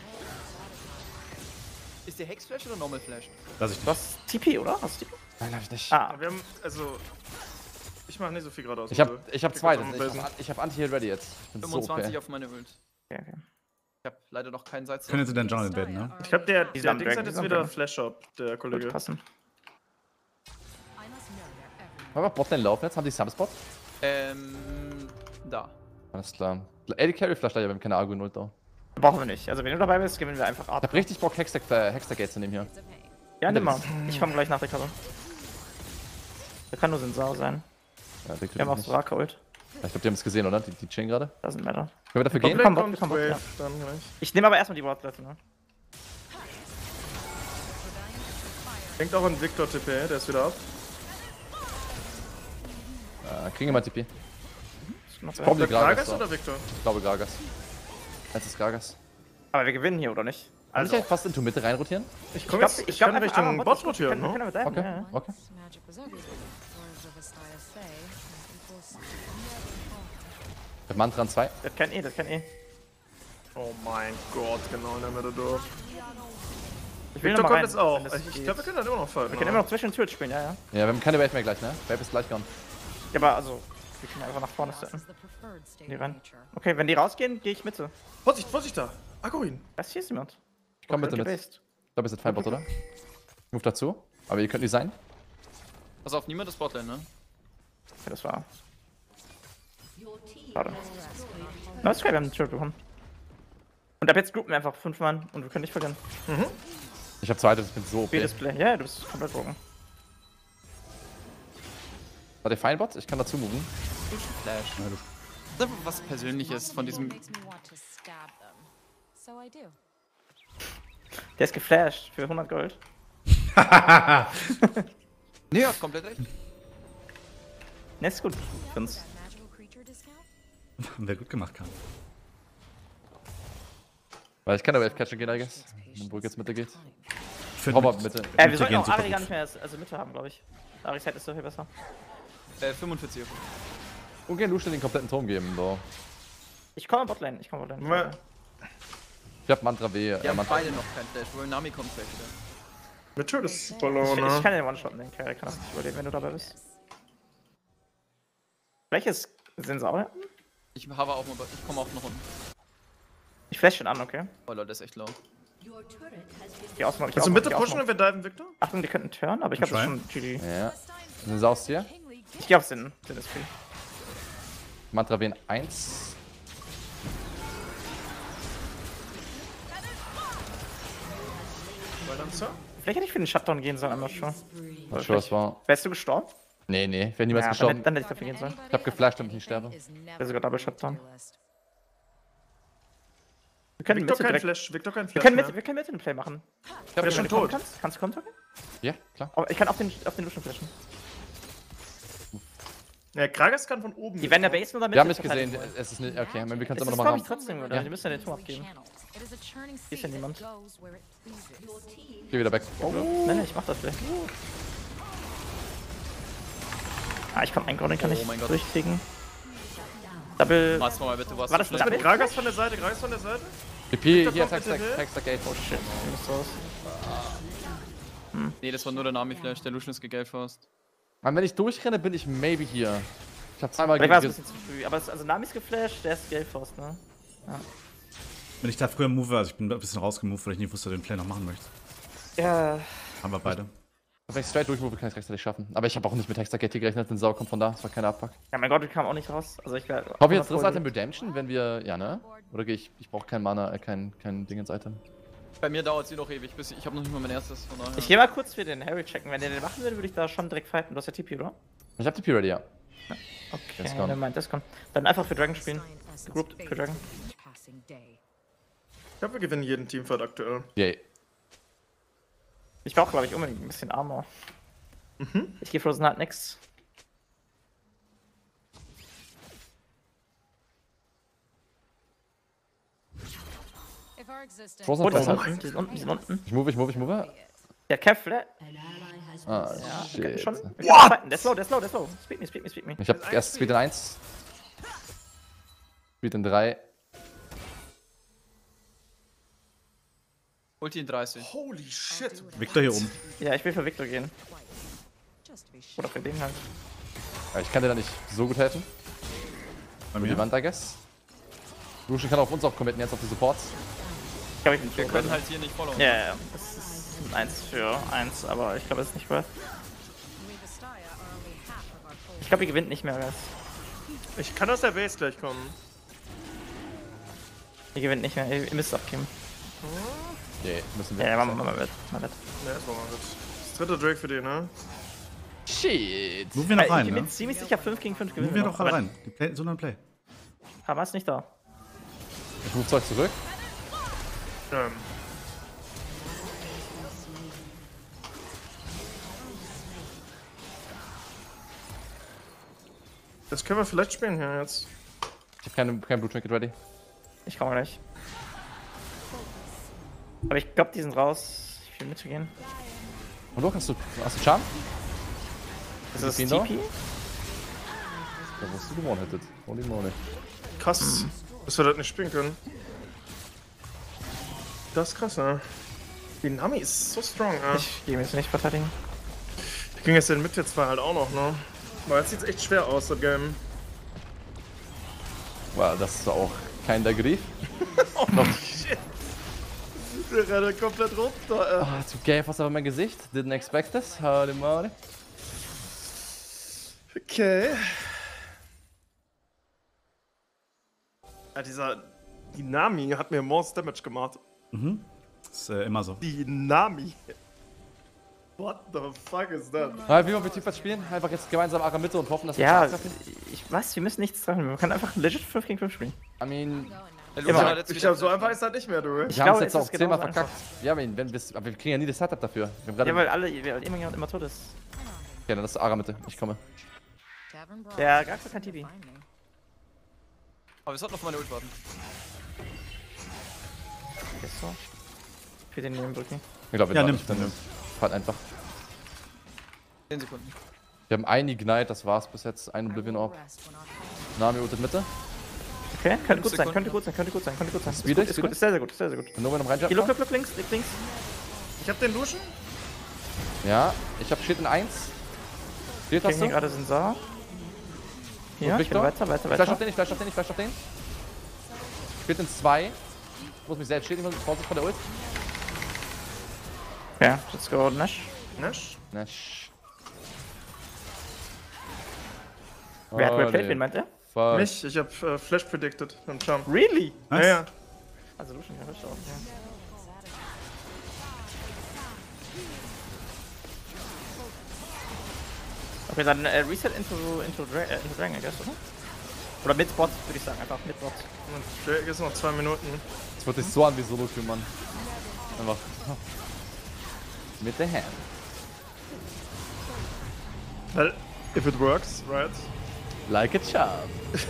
Ist der Hex Flash oder Normal Flash? Lass ich Du dich. hast T P, oder? Hast du T P? Nein, hab ich nicht. Ah, Aber wir haben, also. Ich mache nicht so viel gerade aus. Ich hab, also. ich hab Krieg zwei. was am Ich Blazen. hab, ich hab Anti-Heal ready jetzt. Ich bin fünfundzwanzig so O P. auf meine Ult. okay, okay. Ich hab leider noch keinen Seits. Können jetzt in deinen Jungle embedden, ne? Ich glaube, der, Die der sind Dings hat Dragon, jetzt die wieder sind Flash-Up, der Wird Kollege. passen. I must know where everyone. Wollen wir Botlane laufen jetzt? Haben die Subspot? Ähm, da. Alles klar. Ey, die Carry Flash da, wir haben keine Argo null da. Brauchen wir nicht. Also wenn du dabei bist, gewinnen wir einfach Ich ab. hab richtig Bock, Hextech äh, Hextech Gates zu nehmen hier. It's a pain. Ja, nimm mal. Ich komme gleich nach der Cover. Der kann nur Sensao sein. Ja, Victor Wir haben auch nicht. Soraka Ult. Ich glaube, die haben es gesehen, oder? Die, die chillen gerade. Doesn't matter. Können wir dafür Komm, gehen? komm. Kommt, komm, Wave, ja. dann gleich. Ich nehme aber erstmal die Wardlette, ne? Denkt auch an Victor T P, der ist wieder ab. Äh, kriegen wir mal T P. Macht Komm, Sinn. die Gragas. Gragas So. oder Victor? Ich glaube Gragas. Eins ist Gragas. Aber wir gewinnen hier, oder nicht? Kann ich Also, halt fast into Mitte reinrotieren? Ich ich komme glaube, jetzt, ich ich glaub kann einfach Richtung Armor Bot ist- rotieren, können- ne? können wir diven, Okay, ja, ja. okay. Once magic was everywhere, or as Messiah say, an equal size. Ich hab Mantran zwei. Das kann eh, das kann eh. Oh mein Gott, genau in der Mitte durch. Ich will Victor noch mal kommt rein. jetzt auch. wenn das Ich, ich geht. glaube, wir können dann immer noch fighten. Wir können immer noch zwischen den Turrets spielen, ja, ja. Ja, wir haben keine Wave mehr gleich, ne? Wave ist gleich gone. Ja, aber also, wir können einfach nach vorne Chaos setzen. is the preferred state Die of rein. nature. Okay, wenn die rausgehen, gehe ich Mitte. Vorsicht, Vorsicht da! Agorin! Das hier ist jemand. Ich komm bitte Okay, mit. based. Ich glaube, ihr seid Feinbot, oder? Move dazu. Aber ihr könnt nicht sein. Pass auf, niemand ist Botlane, ne? Okay, das war. Schade. Na, ist okay, wir haben den Turret bekommen. Und ab jetzt groupen wir einfach fünf Mann und wir können nicht verlieren. Mhm. Ich hab zweites, ich bin so O P. B-Display. Ja, du bist komplett broken. War der Feinbot? Ich kann dazu moven. Flash. Das ist einfach was Persönliches von diesem. Makes me want to stab them. So I do. Der ist geflasht für hundert Gold. Nee, hast komplett recht. Ne, ist gut für uns. That magical creature discount? Wer gut gemacht kann. Weil ich kann aber Wave-Catcher gehen, I guess. Wenn Burg jetzt Mitte geht. Ich find Robber mit- Mitte. Äh, Mitte wir sollten gehen auch super Ari gar gut. nicht mehr als, also Mitte haben, glaube ich. Aris Zeit ist so viel besser. Äh, fünfundvierzig. Okay, Lucian den kompletten Turm geben, so. Ich komme Botlane, ich komme Botlane. Mal- Ich hab Mantra W. Wir Äh, haben Mantra beide noch kein Flash, weil Nami kommt gleich wieder. Mit Tür ist super Ich, low, ich ne? kann den One-Shotten, den Carry kann das nicht überleben, wenn du dabei bist. Welches sind sie auch? Ich habe auch mal, ich komme auch noch unten. Ich flash schon an, okay. Oh Leute, das ist echt low. Die Ausmachen. Also Mitte pushen und wir diven, Victor? Achtung, die könnten turn, aber ich glaube, das ist schon G G. Ja. Sind sie aus hier? Ich gehe auf Sinn. Sinn ist free. Mantra W in eins. Weil dann Sir? Vielleicht hätte ich für den Shutdown gehen sollen, einmal schon. Was schon was war. Wärst du gestorben? Nee, nee, wäre niemals Ja, dann, gestorben. hätte- dann hätte ich dafür gehen sollen. Ich hab geflasht, damit ich nicht sterbe. Wäre sogar Double Shutdown. Wir können Victor Mitte kein direkt. Flash, Victor kein Wir Flash können mehr. Mitte, wir können Mitte einen Play machen. Ich hab Der ist Wenn schon du kommen tot. Kannst, kannst du kommen? Ja, klar. Aber ich kann auf den, auf den Lucian flashen. Ja, Kragas kann von oben. Die werden der mitkommen. Base nur damit. Wir haben nicht gesehen, es ist nicht. Okay, wir können es Es immer ist, noch mal glaube ich, haben. trotzdem, oder? Ja. Die müssen ja den Turm abgeben. Hier ist ja niemand. Geh wieder weg. Oh, nein, nein, ich mach das vielleicht. Ah, ich komm ein Golden, kann Oh ich mein Gott. durchkriegen. Double. Mach's mal bitte, was. War das Was Double? mit Kragas von der Seite, Kragas von der Seite? P P, Victor hier, kommt Hextag, bitte Hextag Gate. Oh shit. Wie ist das? Nee, das war nur der Nami-Flash, der Lucian ist gegelfast. Mann, wenn ich durchrenne, bin ich maybe hier. Ich hab zweimal Vielleicht war es ein gegen. bisschen zu früh. Aber es, also Nami ist geflasht, der ist Galeforce, ne? Wenn ich da früher move, also ich bin ein bisschen rausgemoved, weil ich nicht wusste, den Play noch machen möchte. Ja. Haben wir beide. Wenn ich straight durchmove, kann ich es rechtzeitig schaffen. Aber ich habe auch nicht mit Hextag Gate hier gerechnet, wenn Sau kommt von da. Das war keine Abfuck. Ja, mein Gott, wir kamen auch nicht raus. Also ich wäre. Haben wir jetzt drittes Item Redemption, wenn wir. Ja, ne? Oder gehe ich. Ich brauche kein Mana, äh, kein, kein Ding ins Item. Bei mir dauert sie noch ewig, bis ich, ich habe noch nicht mal mein erstes, von daher. Ich gehe mal kurz für den Harry checken. Wenn der den machen würde, würde ich da schon direkt fighten. Du hast ja T P, oder? Ich hab die P ready, ja. Okay, Das kommt. dann meint das kommt. Dann einfach für Dragon spielen. Gegrouped für Dragon. Ich glaube, wir gewinnen jeden Teamfight aktuell. Yay. Ich brauche, glaube ich, unbedingt ein bisschen Armor. Mhm. Ich gehe Frozen Heart nix. Frozen Oh, Heart das besser. sind, die sind unten, die sind unten. Ich move, ich move, ich move. Der Cap Flat. Ah, Ja, wir können shit. schon. Wir können fighten. Der ist low, der ist low, der ist low. Speed me, speed me, speed me. Ich hab erst Speed in eins. Speed in drei. Ulti in dreißig. Holy shit. Victor hier oben. Ja, ich will für Victor gehen. Oder für den halt. Aber ich kann dir da nicht so gut helfen. Bei Für die mir. Wand, I guess. Lucian kann auf uns auch committen, jetzt auf die Supports. Ich glaube, ich bin Wir tot. können halt hier nicht followen. Ja, ja, ja. Das ist ein eins für eins, aber ich glaube, es ist nicht worth. Ich glaube, ihr gewinnt nicht mehr, guys. Ich kann aus der Base gleich kommen. Ihr gewinnt nicht mehr, ihr, ihr müsst abgeben. Yay, müssen wir. Ja, ja, machen wir mal mit. Mal mit. Ne, erstmal mal mit. Das dritte Drake für den, ne? Shit. Move wir noch Äh, rein, ich ne? bin ziemlich sicher, fünf gegen fünf gewinnen Move wir noch. doch alle Aber rein. Die Play, so ein Play. Hammer ist nicht da. Ich move Zeug zurück. Ähm. Das können wir vielleicht spielen hier jetzt. Ich hab keine, kein Blue Trinket ready. Ich komme gleich. Aber ich glaube, die sind raus. Ich will mitzugehen. Und du, hast du, hast du Charm? Ist das T T P? P? Da wirst du gewonnen hättet. Holy moly. Krass, dass wir das nicht spielen können. Das ist krass, ne? Die Nami ist so strong, ja. Ich gehe mich jetzt nicht verteidigen. Die ging jetzt in Mitte zwei halt auch noch, ne? Aber jetzt sieht's echt schwer aus, das Game. Wow, das ist auch kein der Grief. Shit. Der rennt komplett runter, Ah, zu gay fast auf mein Gesicht. Didn't expect this. Holy moly. äh. Okay. Ja, dieser Die Nami hat mir Morse Damage gemacht. Mhm. Ist äh, immer so. Die Nami. What the fuck is that? Na, wie wollen wir Teamfight spielen? Einfach jetzt gemeinsam Agra Mitte und hoffen, dass wir Ja, es treffen? ich was? Wir müssen nichts treffen. Wir können einfach legit fünf gegen fünf spielen. I mean, Der Immer. Lucian hat jetzt Ich wieder glaube, so Flash, einfach ne? ist das nicht mehr, du. wir Ich haben glaube, es jetzt es auch ist zehnmal genauso verkackt. Ja, aber wenn wir's- aber wir kriegen ja nie das Setup dafür. Wir haben gerade Ja, weil alle, weil immer jemand immer tot ist. okay, dann ist Agra Mitte. Ich komme. Tavern Brawl. Der Gax hat kein T V. Find me. Aber wir sollten auf meine Ult warten. Okay, so. Für den Nebenbrücken. Ich glaube, wir Ja, ja, nimm. nicht. Dann nimm. Fahrt einfach. zehn Sekunden. Wir haben einen Ignite, das war's bis jetzt. Ein I Oblivion will Orb. rest when our Nami ultet Mitte. Okay, könnte gut sein, Sekunden. könnte gut sein, könnte gut sein, könnte gut sein. Ist wieder, gut, ist ist gut, wieder? ist sehr, sehr gut, ist sehr, sehr gut. Wenn nur wenn Hier, look, reinjumpt. look, look, links, links, links. Ich hab den Lucian. Ja, ich hab Shit in eins. Shield hast Kriegen hier du? gerade sind Saar. Hier, ich Victor? will weiter, weiter, Flash weiter. auf den, ich flash auf den, ich flash auf den. Spielt in zwei. Ich muss mich selbst stehen, ich muss Vorsicht vor der Ult. Ja, let's go, Nash. Nash. Nash. Wer hat Oh, replayed, nee. wen meint er? Fuck. Mich, ich hab äh, Flash predicted und Charm. Really? Was? Ja, ja. Also Lucian, ja, Fisch auch, ja. Okay, dann äh, Reset into, into, Dra äh, into Dragon, I guess, oder? Oder mit Bot, würde ich sagen, einfach mit Bot. Und Drake ist noch zwei Minuten. Das wird sich so an wie Solo kümmern. Einfach. Mit der Hand. Well, if it works, right? Like a charm.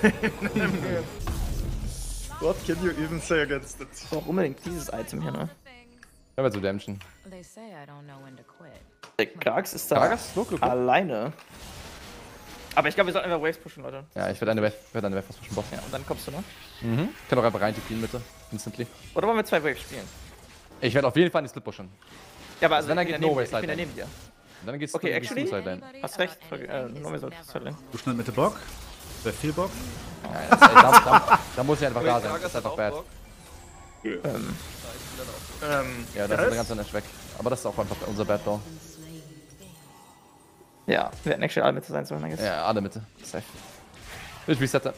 What can you even say against it? Ich brauche unbedingt dieses Item hier, ne? Ich hab jetzt Redemption. They say I don't know when to quit. Der Krax ist da Gragas? Look, look, look. alleine. Aber ich glaube, wir sollten einfach Waves pushen, Leute. Ja, ich werde eine Wave, werd eine Wave was pushen, Boss. Ja, und dann kommst du, ne? Mhm. Ich kann auch einfach rein, die Mitte. Instantly. Oder wollen wir zwei Waves spielen? Ich werde auf jeden Fall in die Split pushen. Ja, aber also Wenn er ich bin geht ja No neben, Way dir. Ich bin ja Sideline. neben dir. Und dann geht's Okay, dann geht's actually- zum Sideline. Hast recht, äh, Nomi sollte Sideline. Lucian hat Mitte Bock. Wer viel Bock? Ja, das, ey, da, da, da muss ich einfach da sein. Gragas Das ist hat einfach auch bad. Bock. Ähm, Da ist wieder drauf. Ähm, Ja, da ist der ganze Nash weg. Aber das ist auch einfach unser Bad Door. ja, wir hätten actually alle mit sein sollen, I guess. Ja, alle Mitte. Safe. Ich resette.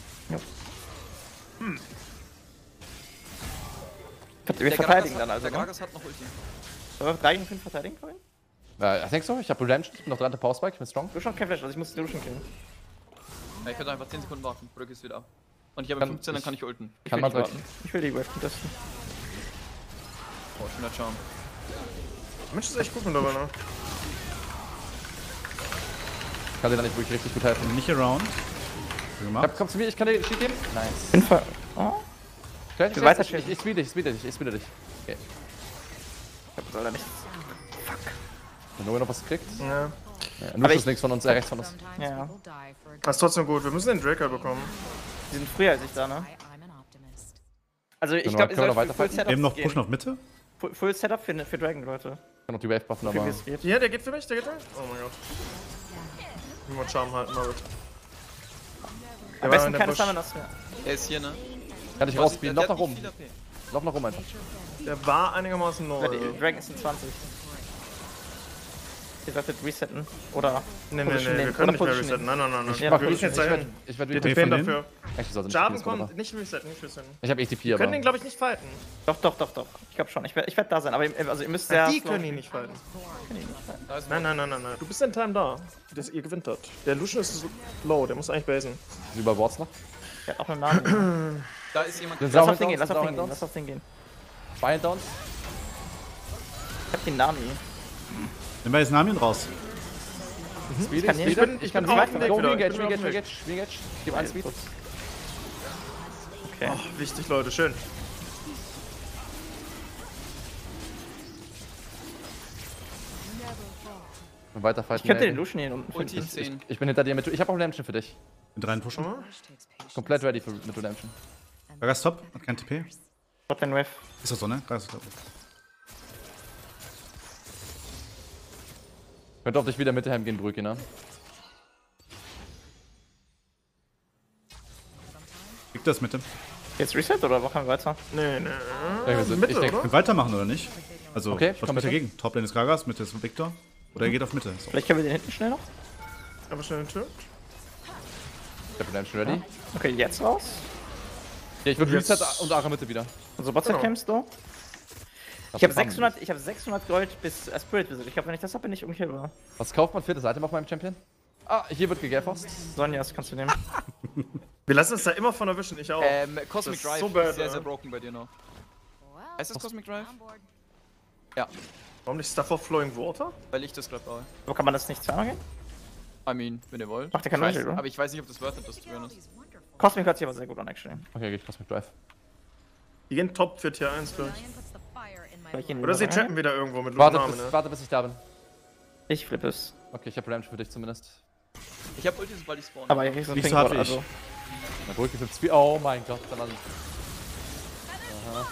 Wir Der verteidigen Gragas dann hat- also, Der ne? Gragas hat noch Ulti. Sollen wir drei gegen fünf verteidigen, Corinne? Ja, ich denke so. Ich habe Redemption. Ich bin noch dran, der Power Spike. Ich bin strong. Du schon kein Flash, also ich muss Lucian killen. Ja, ich könnte einfach zehn Sekunden warten. Brücke ist wieder ab. Und ich habe Kann- fünfzehn, dann ich- kann ich ulten. Ich Kann will man nicht gleich. warten. Ich will die Wave contesten. Oh, schöner Charm. Mensch, ist echt gut mittlerweile. Ich kann dir da nicht wirklich richtig gut helfen. Nicht around. Gut Ich gemacht. hab, komm zu mir, ich kann dir Sheet geben. Nice. Bin ver... Oh, Okay, ich, weiter ich, ich, ich speede dich, ich speede dich, ich speede dich. Okay. ich hab leider nichts. Wenn nur noch was kriegt. Ja. Ja, Aber nur ich- ist links von uns, äh, rechts von uns. Sometimes Ja. people die for a Das ist trotzdem gut. Wir müssen den Draker bekommen. good Die sind früher als ich da, ne? I, I'm an optimist. Also ich Können wir- glaube, ihr können wir sollt noch Full weiterfighten? Setup Eben noch gehen. pushen auf Mitte. Full, Full Setup für, für Dragon, Leute. Ich kann noch die Wave buffen, Wie aber. es geht. Ja, der geht für mich, der geht rein. Oh mein Gott. Nur Charm halten, Margaret. Der Am war besten in der keine Busch. Summoners mehr. Er ist hier, ne? Kann ich Aber rausspielen. der- Lauf der nach hat oben. nicht viel A P. Lauf nach oben einfach. Der war einigermaßen Ja, neu. die Dragon ist in zwanzig. Ihr solltet resetten. Oder. Nee, nee, nee, Position wir nehmen. können Oder nicht mehr Position resetten. Nein, nein, nein. nein. Ja, Mach wir ich müssen jetzt werd- dahin. Ich werde Wir wieder. defenden von denen? dafür. Echt, ich sollte nicht Jarvan spielen, kommt, Spoiler. nicht resetten, nicht resetten. Ich habe A T P, Wir aber. können den, glaube ich, nicht fighten. Doch, doch, doch, doch. Ich glaube schon. Ich werde ich werd da sein. Aber ihr- also ihr müsst sehr. Die slow können ihn spielen. nicht fighten. Da ist Nein, nein, nein, nein, nein. Du bist in Time da. Das, ihr gewinnt das. Der Lucian ist so low, der muss eigentlich basen. Über Wards noch. Der hat auch einen Namen. Da ist jemand. Sind Lass Sau auf den gehen, lass Downs, auf Sau den gehen, Downs. lass auf den gehen. Zwei Downs. Ich hab den Nami. Nimm mal jetzt Namen raus. Speed, kann Speed. hier- Ich bin, Ich ich kann bin nicht auf dem weiter. Weg Go, wieder. Re-Engage, Ich bin auf dem Re-Engage, Weg. Re-Engage, Re-Engage. Gib einen Speed. Okay. Oh, wichtig, Leute, schön. Und weiter Ich fighten. könnte ey. den Lucian hier unten Ulti in finden. zehn. Ich bin hinter dir mit. Ich habe auch Redemption für dich. Mit rein pushen. Takes patience. Komplett ready für, mit Redemption. Gragas top. Hat kein T P. Bot den Wave. Ist das so, ne? Gragas top. Könnt auf dich wieder Mitte heimgehen, Brücke, ne? Kriegt das Mitte. Jetzt Reset oder machen wir weiter? Nee, nee. Ja, wir sind- Mitte, ich denk- oder? Könnt weitermachen, oder nicht? Also, Okay, ich was komm mit Mitte. dagegen? Toplane ist Gragas, Mitte ist Victor. Oder er geht auf Mitte. So. Vielleicht können wir den hinten schnell noch. Aber schnell eine Tür. Ich hab Redemption ready. Okay, jetzt raus. Ja, ich würde Jetzt- Reset und Ara Mitte wieder. Also Botside Genau. Camps, du? Das Ich habe ist Bam. sechshundert, ich habe sechshundert Gold bis äh, Spirit Visit. Ich glaube, wenn ich das habe, bin ich unkillbar. Was kauft man viertes Item auf meinem Champion? Ah, hier wird gegelfost. Sonjas kannst du nehmen. Wir lassen uns da immer von erwischen, ich auch. Ähm, Cosmic Das ist Drive so bad, ist sehr, ja. sehr broken bei dir noch. Well, Heißt das Cosmic Drive? on board. Ja, Warum nicht Stuff of Flowing Water? weil ich das gerade baue. Aber kann man das nicht zweimal gehen? I mean, wenn ihr wollt. Macht der keinen Ich weiß- Unterschied, oder? Aber ich weiß nicht, ob das worth it ist, to be honest. Technology's wonderful. Cosmic hört sich aber sehr gut an, actually. Okay, geh ich Cosmic Drive. Die gehen top für Tier eins, glaube ich. Lion puts the fire in my Soll ich ihn blood. Oder sie Ja. chatten wieder irgendwo mit Warte Luname, bis, ne? warte, bis ich da bin. Ich flippe es. Okay, ich hab Ramp für dich zumindest. Ich hab Ulti, sobald ich spawn. Aber ich so ein Nicht so Pink hart Gold, wie ich. also. Na, Brücke für zwei. Oh mein Gott, dann an. Aha.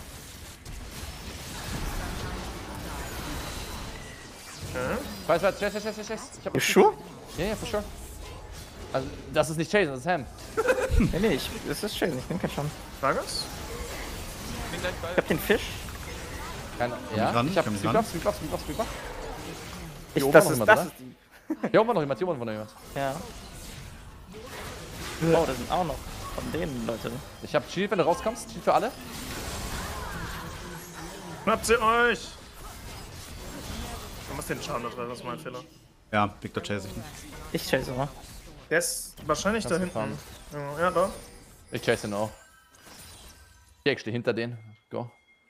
Hä? Weiß, weiß, chase, chase, chase, chase. Ich hab You sure? Ja, ja, for sure. Also, das ist nicht Chase, das ist Ham. Nee, nee, ich, das ist schön, ich nehme keinen schon. Vargas? Ich bin gleich Ich bei. hab den Fisch. Keine, ja, ran, ich hab komm Sweep ran. Buff, Sweep Buff, Sweep Buff, Sweep Buff. Ich, oben das noch ist, jemand, das oder? ist die. Hier oben war noch jemand, hier oben war noch jemand. Ja. Oh, da sind auch noch von denen Leute. Ich hab Shield, wenn du rauskommst. Shield für alle. Schnappt sie euch! Du musst den Schaden da drin, das ist mein Fehler. Ja, Victor chase ich nicht. Ich chase mal. Der ist wahrscheinlich da Kannst du hinten. Ja, ja, da. Ich chase ihn auch. Hier, ich stehe hinter denen. Go.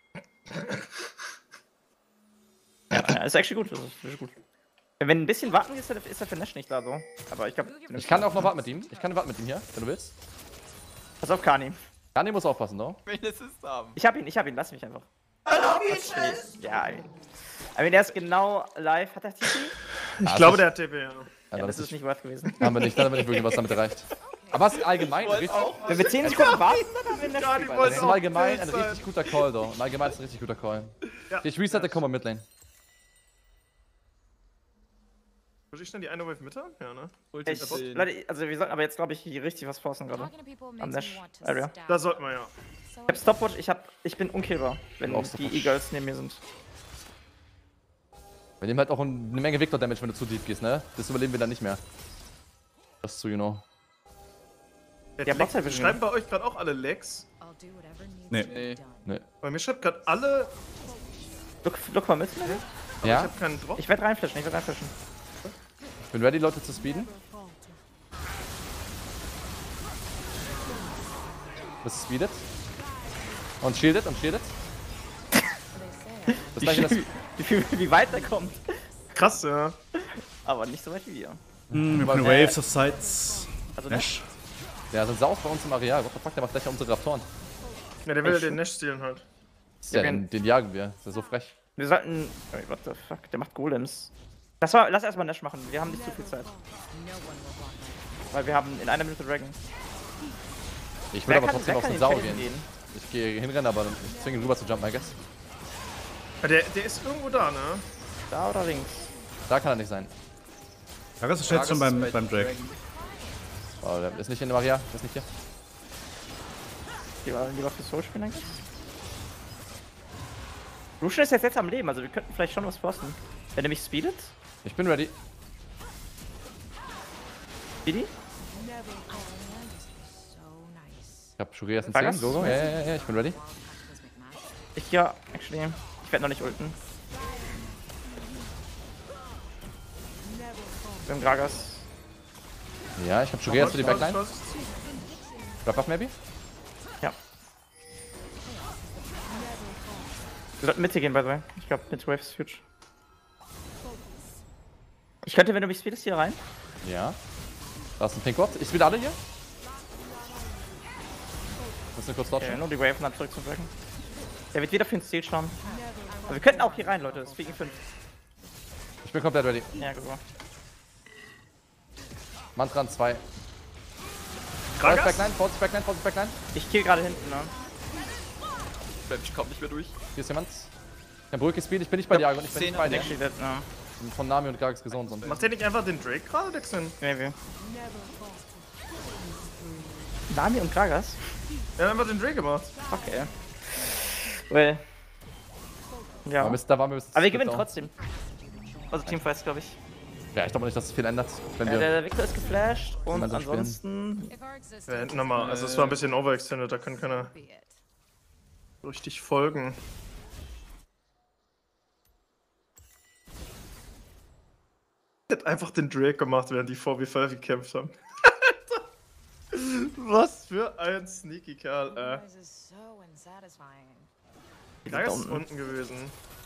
Ja, ist actually gut, das ist wirklich gut. Wenn ein bisschen warten ist, ist der für Nash nicht da so. Aber ich glaube. Ich kann auch noch warten mit ihm. Ich kann warten mit ihm hier, wenn du willst. Pass auf, Kani. Kani muss aufpassen, no? Ich will einen Assist haben. Ich hab ihn, ich hab ihn, lass mich einfach. Ja, ey. I mean, der ist genau live. Hat er T P? Ich Ah, glaube, das der hat T P, ja. Ja, Ja, dann das ist ist nicht worth gewesen. Haben wir nicht, dann haben wir nicht wirklich was damit erreicht. Aber es ist allgemein ein richtig, Wenn wir zehn Sekunden warten, dann haben wir Nash Kani Creep, wollte es ist Alter. im Allgemeinen ein Bild sein. richtig guter Call, though. Im Allgemeinen ist es ein richtig guter Call. Ja. Ich resette Combo Midlane. Push ich dann die eine Wave Mitte? Ja, ne? Ulti Ich, zehn. Leute, also wir sollten aber jetzt, glaube ich, hier richtig was forcen gerade. Talking to people Am makes me Nash want to Area. stab. Da sollten wir ja. So Ich hab Stopwatch, ich, hab, ich bin unkillbar, wenn Du auch die Stopwatch. E-Girls neben mir sind. Wir nehmen halt auch eine Menge Victor-Damage, wenn du zu deep gehst, ne? Das überleben wir dann nicht mehr. Just so you know. Der Ja, Lag- Botside wird schreiben bei euch gerade auch alle Lags? I'll do whatever needs Nee. to be Nee. done. Ne. Bei mir schreibt gerade alle, Look, look mal mit, ne? aber Ja? ich hab keinen Drop. Ich werde reinflashen, ich werde reinflashen. Ich bin ready, Leute zu speeden. Das ist speedet. Und shieldet und shieldet. Das Wie, gleiche, das. viel, wie, viel, wie weit er kommt. Krass, ja. Aber nicht so weit wie wir. Hm, wir können äh, Waves of Sights. Also Nash. Der sind Saus bei uns im Areal. What the fuck, der macht gleich unsere Raptoren. Ja, der will Echt? den Nash stehlen halt. Ja, wir- den, den jagen wir. Das ist ja so frech. Wir sollten. Wait, what the fuck? Der macht Golems. Lass, mal, lass erstmal Nash machen, wir haben nicht zu viel Zeit. No one will walk my Weil wir haben in einer Minute Dragon. Ich will Wer aber kann, trotzdem wer auf kann den in Sau Felsen gehen. Ich gehe hinrennen, aber ich zwinge ihn rüber zu jumpen, I guess. Ja, der, der ist irgendwo da, ne? Da oder links? Da kann er nicht sein. Vargas ist jetzt schon beim, beim Drake. Oh, der ist nicht in dem Areal. Der ist nicht hier. Lieber, lieber für Soul spielen eigentlich? Lucian ist jetzt, jetzt am Leben, also wir könnten vielleicht schon was posten. Wenn er mich speedet? Ich bin ready. Speedy? so nice. Ich hab Shuri erst in Vargas? zehn. Go, go. Ja, ja, ja, ich bin ready. Cataclysmic match. Ich ja, actually. Ich werde noch nicht ulten. Wir haben Gragas. Ja, ich hab Shuri erst für die Backline. Was? Drop off maybe? Ja. Wir sollten Mitte gehen, by the way. Ich glaube, Mid Wave ist huge. Ich könnte, wenn du mich speedest, hier rein. Ja. Da ist ein Pink Ward. Ist wieder alle hier? Müssen wir kurz dort Okay, schauen. nur die Wave und dann zurück zum Dragon. Der wird wieder für den Steel schauen. Also wir könnten auch hier rein, Leute. Speaking fünf. Ich bin komplett ready. Ja, gut. Mantran zwei. Gragas? Backline, Force Backline, Force Backline. Ich kill gerade hinten, ne? Ich komm nicht mehr durch. Hier ist jemand. Ich hab Brücke Speed, ich bin nicht bei dir, Argon. Ich bin zehn nicht bei dir. Actually dead, ne? Ich bin von Nami und Gragas gesund sind. Macht der nicht einfach den Drake gerade, Dixon? Maybe. Nami und Gragas? Er hat einfach den Drake gemacht. Okay. Well. Ja. Aber bis, da waren wir bis Aber wir gewinnen down. trotzdem. Also Teamfights, glaube ich. Ja, ich glaube nicht, dass es viel ändert, wenn Ja, wir. der, der Victor ist geflasht und Gemeinsam spielen. ansonsten. If our existence Wir hätten is nochmal, also es war ein bisschen overextended, da kann keiner be it. richtig folgen. Hat einfach den Drake gemacht, während die vier gegen fünf gekämpft haben. Was für ein sneaky Kerl, äh. Noise is so unsatisfying. Der ist unten. unten gewesen.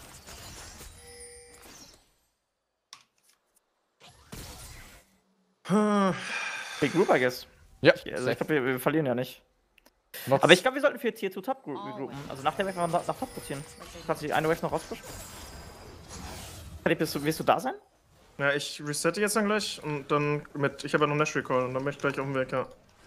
Big Group, I guess. Ja, Also ich safe. glaube, wir, wir verlieren ja nicht. Noch- Aber ich glaube, wir sollten für Tier zwei Top group regroupen. Also nach der Wave einfach nach, nach Top rotieren. Kannst du die eine Wave noch rauspushen? Philipp, bist du, willst du da sein? Ja, ich resette jetzt dann gleich und dann mit. Ich habe ja noch Nash Recall und dann bin ich gleich auf dem Weg, ja.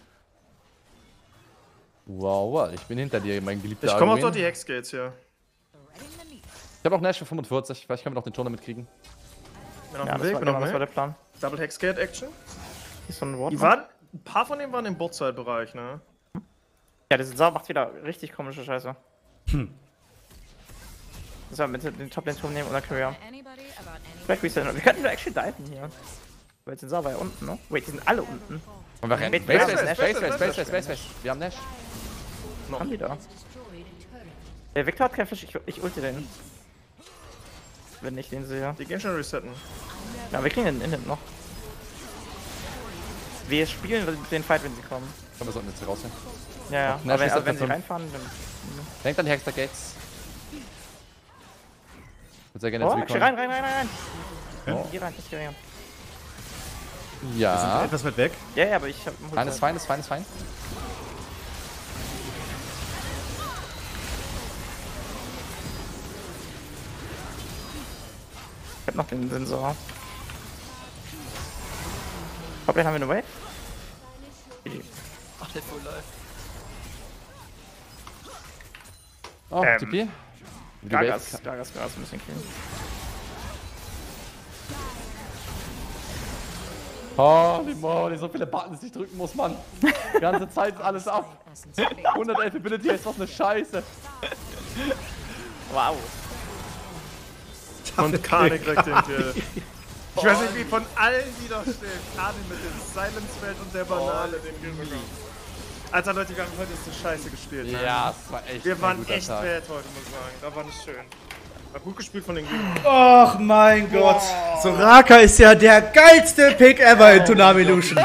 Wow, wow, ich bin hinter dir, mein geliebter Ich komme auch Arguin. dort die Hexgates hier. Threading the needle. Ich habe auch Nash für fünfundvierzig, vielleicht können wir noch den Tournament kriegen. Bin auf Ja, dem das Weg, war, bin genau, auf das dem war der Weg. Plan. Double Hexgate Action. Hier ist so ein Ward. Die waren. Ein paar von denen waren im Bot-Side-Bereich, ne? Ja, der Sau macht wieder richtig komische Scheiße. Hm. Das war mit den Top-Lane-Turm nehmen und dann können wir. Anybody about any Vielleicht resetten. Wir könnten nur actually diven hier. Weil jetzt den Sau war ja unten, ne? Wait, die sind alle unten. Und wir rennen. Wait, Base, Base, Base, Nash, Base, Nash, Base, Nash, Base, Nash, Base, Base. Wir haben Nash. Haben die da? Der Victor hat keinen Fisch, ich, ich ulte den. Wenn ich den sehe. Die gehen schon resetten. Ja, wir kriegen den Inhib noch. Wir spielen den Fight, wenn sie kommen. Komm, wir sollten jetzt hier raus. Ja, ja. Nash Aber wenn, ist also auf wenn der sie fünf. reinfahren, dann. Denkt an die Hexer Gates. Ich würde sehr gerne Oh, jetzt rein, recallen. rein, rein, rein, rein. Oh. Geh rein, ich geh rein. Ja. Etwas weit weg. Ja, ja, aber ich hab. Fein ist fein, ist fein, ist fein. Ich hab noch den Sensor. Hoppla, haben wir eine Wave? Alle full life. Oh, Ähm, T P. Die Gagas, Wave- Gagas, Gagas, ein bisschen killen. Holy moly, so viele Buttons, die ich drücken muss, Mann. Die ganze Zeit ist alles ab. essence of being. hundertelf Ability ist was eine Scheiße. Wow. Und Kane kriegt den Kill. Ich weiß nicht, wie von allen, die da stehen, Kane mit dem Silence-Feld und der Banane den Kill bekommen. Alter Leute, wir haben heute so scheiße gespielt. Ne? Ja, es war echt Wir ein waren guter echt Tag. bad heute, muss ich sagen. Da war nicht schön. War gut gespielt von den Gegnern. Ach mein Gott. Soraka ist ja der geilste Pick ever in Tsunami Illusion.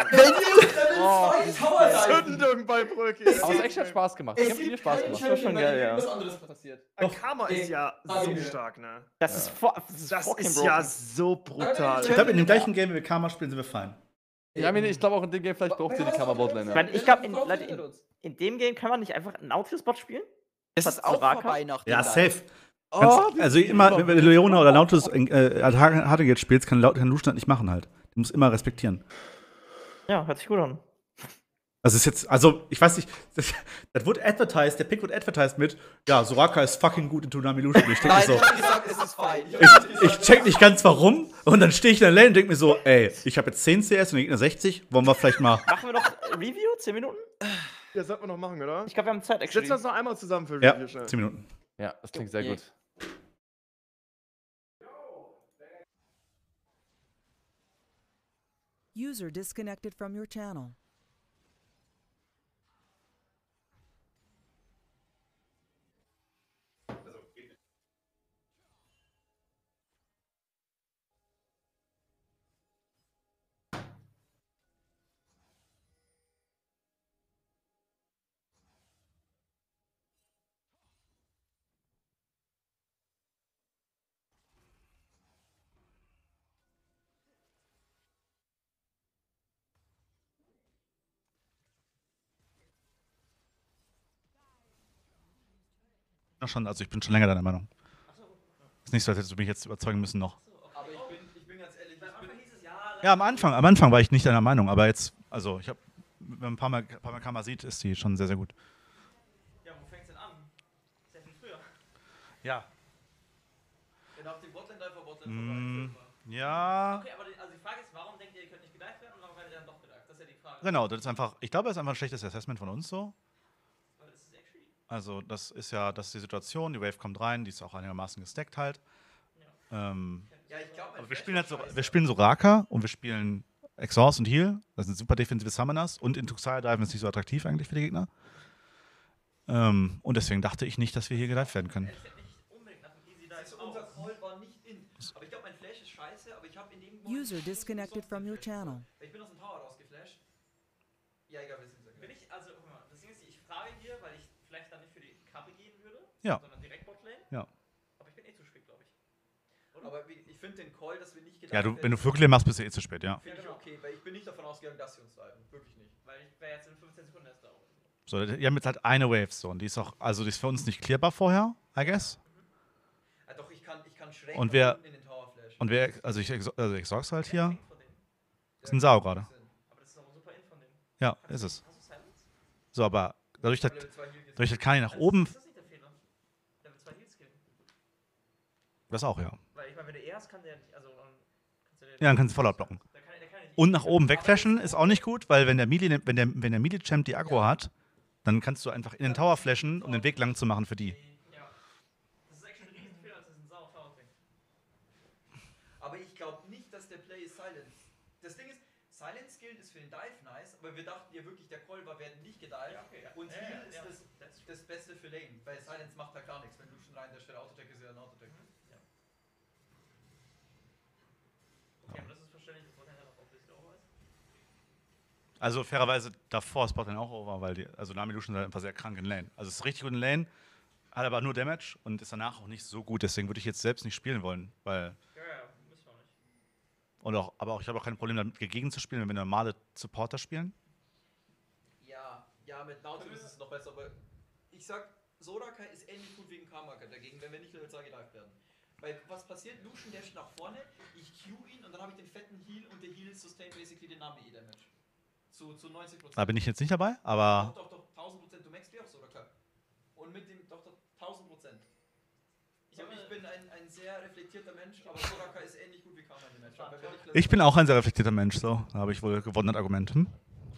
Zündung bei Brücke. Aber es hat echt Spaß gemacht. Ich hab viel Spaß gemacht. war schon geil, ja. Was anderes passiert. Karma ist ja so stark, ne? Das ist, vor, das ist Das fucking ist broken. ja so brutal. Ich glaube, in dem gleichen Game, wie wir Karma spielen, sind wir fein. Ja, Mini, ich glaube auch in dem Game vielleicht braucht ihr die Kammer-Botlane. Ich, mein, ich glaube, in, Leute, in, in dem Game kann man nicht einfach einen Nautilus-Bot spielen? Es Was, ist auch Soraka? vorbei nach dem Ja, Dive. safe. Kannst, also immer, wenn du Leona oder Nautilus äh, Hardegate spielst, kann, kann Lucian nicht machen halt. Du musst immer respektieren. Ja, hört sich gut an. Das ist jetzt, also, ich weiß nicht, das, das wird advertised, der Pick wird advertised mit, ja, Soraka ist fucking gut in Tsunami Illusion. Ich denke mir Nein, so, ich hab gesagt, es ist fein. ich, ich check nicht ganz warum und dann stehe ich in der Lane und denke mir so, ey, ich habe jetzt zehn C S und der Gegner sechzig, wollen wir vielleicht mal. Machen wir noch Review? zehn Minuten? Ja, sollten wir noch machen, oder? Ich glaube, wir haben Zeit, Setzen actually. wir uns noch einmal zusammen für Ja, Review schnell. zehn Minuten. Ja, das klingt sehr Okay. gut. User disconnected from your channel. Ach schon, also ich bin schon länger deiner Meinung. Ist nicht so, als hättest du mich jetzt überzeugen müssen noch. Aber ich bin, ich bin ganz ehrlich, ich bin dieses Jahr. Ja, am Anfang, am Anfang war ich nicht deiner Meinung, aber jetzt, also ich habe, wenn man ein paar Mal, ein paar Mal Karma sieht, ist die schon sehr, sehr gut. Ja, wo fängt's denn an? Sehr viel früher. Ja. Wenn auf dem Botlane-Läufer Botlane Mm, vorbei. ja. Okay, aber die, also die Frage ist, warum denkt ihr, ihr könnt nicht gedeiht werden und warum werdet ihr dann doch gedeiht? Das ist ja die Frage. Genau, das ist einfach, ich glaube, das ist einfach ein schlechtes Assessment von uns so. Weil das ist actually. Also das ist ja, das ist die Situation, die Wave kommt rein, die ist auch einigermaßen gestackt halt. Ähm, Ja, ich glaube, aber wir spielen halt so, wir spielen Soraka und wir spielen Exhaust und Heal. Das sind super defensive Summoners. Und into Xayah Dive ist nicht so attraktiv eigentlich für die Gegner. Ähm, und deswegen dachte ich nicht, dass wir hier gedived werden können. Also unser Call war nicht in. Aber ich glaube, mein Flash ist scheiße, aber ich habe in dem User disconnected from your channel. Ich bin aus dem Tower rausgeflasht. Ja, egal, wir sind so. Bin ich, also, guck mal, das Ding ist, ich frage hier, weil ich vielleicht dann nicht für die Kappe gehen würde, Ja. sondern direkt Botlane. Ja. Aber ich bin eh zu spät, glaube ich. Aber wie- ich finde den Call, dass wir nicht gedacht Ja, du, wenn du Vögel machst, bist du eh zu spät, ja. Finde ich okay, weil ich bin nicht davon ausgegangen, dass sie uns leiden. Wirklich nicht. Weil ich wäre jetzt in fünfzehn Sekunden erst da. So, die haben jetzt halt eine Wave Zone. Die ist auch, also die ist für uns nicht clearbar vorher, I guess. Ah, doch, ich kann, ich kann schräg Und nach wer- unten in den Tower flashen. Und wer, also ich, exo- also ich sag's halt hier. Von denen. Das ist ein Sao gerade. Aber das ist auch super in von denen. Ja, ist es. Hast du Silence? So, aber dadurch, dass, Level zwei Heal jetzt. dadurch, dass Kani nach Also, oben. Ist das nicht der Fehler? Level zwei Heals killen. Das auch, ja. Weil ich meine, wenn du er hast, kann der nicht, also dann kannst du den. Ja, dann kannst du Fallout blocken. Der kann, der kann ja nicht Und nach oben wegflashen ist auch nicht gut, weil wenn der Melee, wenn der, wenn der Melee-Champ die Aggro hat, dann kannst du einfach in den Tower flashen, um den Weg lang zu machen für die. Ja. Das ist echt schon ein Riesenfehler, dass es ein sauer Tower bringt. Aber ich glaube nicht, dass der Play ist Silence. Das Ding ist, Silence Skill ist für den Dive nice, aber wir dachten ja wirklich, der Call war, werden nicht gedived. Ja, okay, ja. Und Ja, Heal ja, ist ja. das, das Beste für Lane, weil Silence macht da gar nichts. Wenn du schon rein, der Stelle Autotech ist ja ein Autotech. Okay, aber das ist verständlich, dass Botlane dann auch ein bisschen over ist. Also fairerweise davor ist Botlane auch over, weil die, also Nami Lucian ist halt einfach sehr krank in Lane. Also es ist richtig gut in Lane, hat aber nur Damage und ist danach auch nicht so gut. Deswegen würde ich jetzt selbst nicht spielen wollen, weil Ja, ja, müssen wir auch nicht. und auch, aber auch ich habe auch kein Problem damit gegen zu spielen, wenn wir normale Supporter spielen. Ja, ja, mit Nautilus ist es noch besser, aber ich sag, Soraka ist ähnlich gut wegen Karmaka dagegen, wenn wir nicht Level zwei gedived werden. Weil was passiert? Lucian dasht nach vorne, ich Q ihn und dann habe ich den fetten Heal und der Heal sustain basically den Nami E-Damage. Zu, zu neunzig Prozent. Da bin ich jetzt nicht dabei, aber Doch, doch, doch, tausend Prozent, du maxst wie auf Soraka. Und mit dem, doch, doch, tausend Prozent. Ich, hab, ich bin ein, ein sehr reflektierter Mensch, aber Soraka ist ähnlich gut wie Karma in dem Match. Aber wenn ich ich bin auch ein sehr reflektierter Mensch, so. Da habe ich wohl gewonnen das Argument. Hm?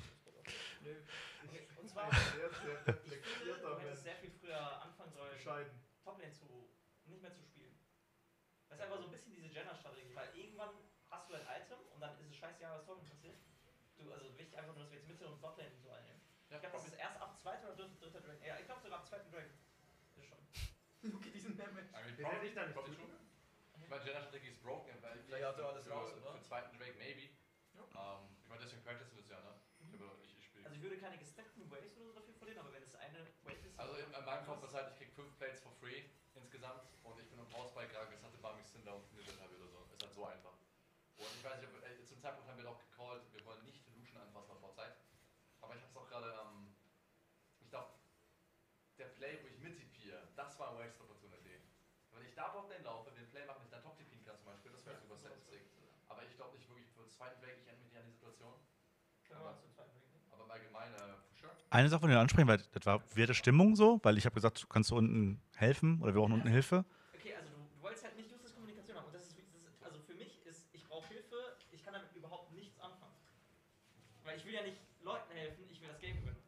Und zwar, Sehr, sehr ich finde, reflektierter du hättest Mensch. sehr viel früher anfangen sollen, Bescheiden. Toplane zu, nicht mehr zu spielen. Das ist einfach so ein bisschen diese Jenner-Strategie, weil irgendwann hast du ein Item und dann ist es scheißegal, was Toplane passiert. Du, also wichtig einfach nur, dass wir jetzt Mitte und Botlane so einnehmen. Ich glaube, das ist erst ab zweiter oder dritter, dritter Dragon. Ja, ich glaube sogar ab zweiten Dragon. Ist schon. okay, diesen Damage. Eigentlich Den hätte ich da nicht Profit drin. Ich meine, Jenner-Strategie ist broken, weil Ja, vielleicht ihr habt ja alles für, raus, oder? für zweiten Drake maybe. Ähm, ich meine, deswegen practice wir es ja, ne? Ich, über, ich, ich spiele. Also ich würde keine gestackten Waves oder so dafür verlieren, aber wenn es eine Wave ist... Also in, in meinem Kopf ist halt, ich krieg fünf Plates for free insgesamt und ich bin im Hausbike gegangen, es hatte Barmix Cinder und Ninja Tabby oder so. Ist halt so einfach. Und ich weiß nicht, ob, äh, zum Zeitpunkt haben wir doch gecallt, wir wollen nicht Lucian anfassen auf Vorzeit. Aber ich hab's auch gerade, ähm, ich glaube, der Play, wo ich mittipiere, das war eine Waste Opportunity. Wenn ich da Botlane laufe, den Play machen, wenn ich dann top tippen kann zum Beispiel, das wäre super sexy. Aber ich glaube nicht wirklich für den zweiten Drake, ich ändere mich an die Situation. Können wir zum zweiten Dragon nehmen? Aber im Allgemeinen, äh, for sure. Eine Sache wollte ich noch ansprechen, weil das war wirde Stimmung so, weil ich habe gesagt, du kannst du unten helfen oder wir brauchen unten Hilfe. Okay, also du, du wolltest halt nicht useless Kommunikation haben und das ist, das ist also für mich ist, ich brauche Hilfe, ich kann damit überhaupt nichts anfangen. Weil ich will ja nicht Leuten helfen, ich will das Game gewinnen.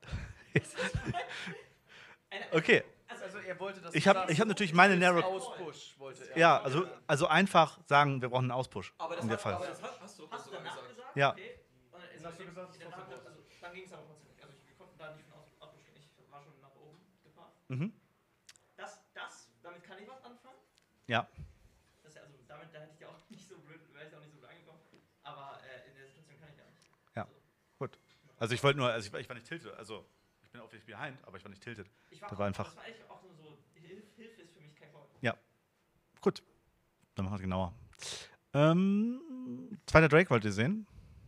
Eine- Okay. Also, Also er wollte das Ich habe ich hab natürlich meine Narrow. Auspush, wollte er. Ja, also, also einfach sagen, wir brauchen einen Auspush. Aber das, in der hat, Fall. aber das hat, hast du, hast du sogar danach gesagt? Ja. Okay. Und Dann hast du gesagt, danach, es ist also, dann ging es aber trotzdem nicht. Also ich, wir konnten da nicht von aus abstehen. Ich war schon nach oben gefahren. Mhm. Das, das, damit kann ich was anfangen. Ja. Das, also damit, da hätte ich dir auch nicht so blöd, wäre ich auch nicht so blöd angekommen. Aber äh, in der Situation kann ich ja nicht. Ja. Gut. Also ich wollte nur, also ich, war- ich war nicht tilted, also ich bin obviously behind, aber ich war nicht tilted. Ich war, Das war auch- einfach- Das war eigentlich auch nur so, Hilfe, Hilfe ist für mich kein Call. Gut. Dann machen wir es genauer. Ähm, zweiter Drake wollt ihr sehen?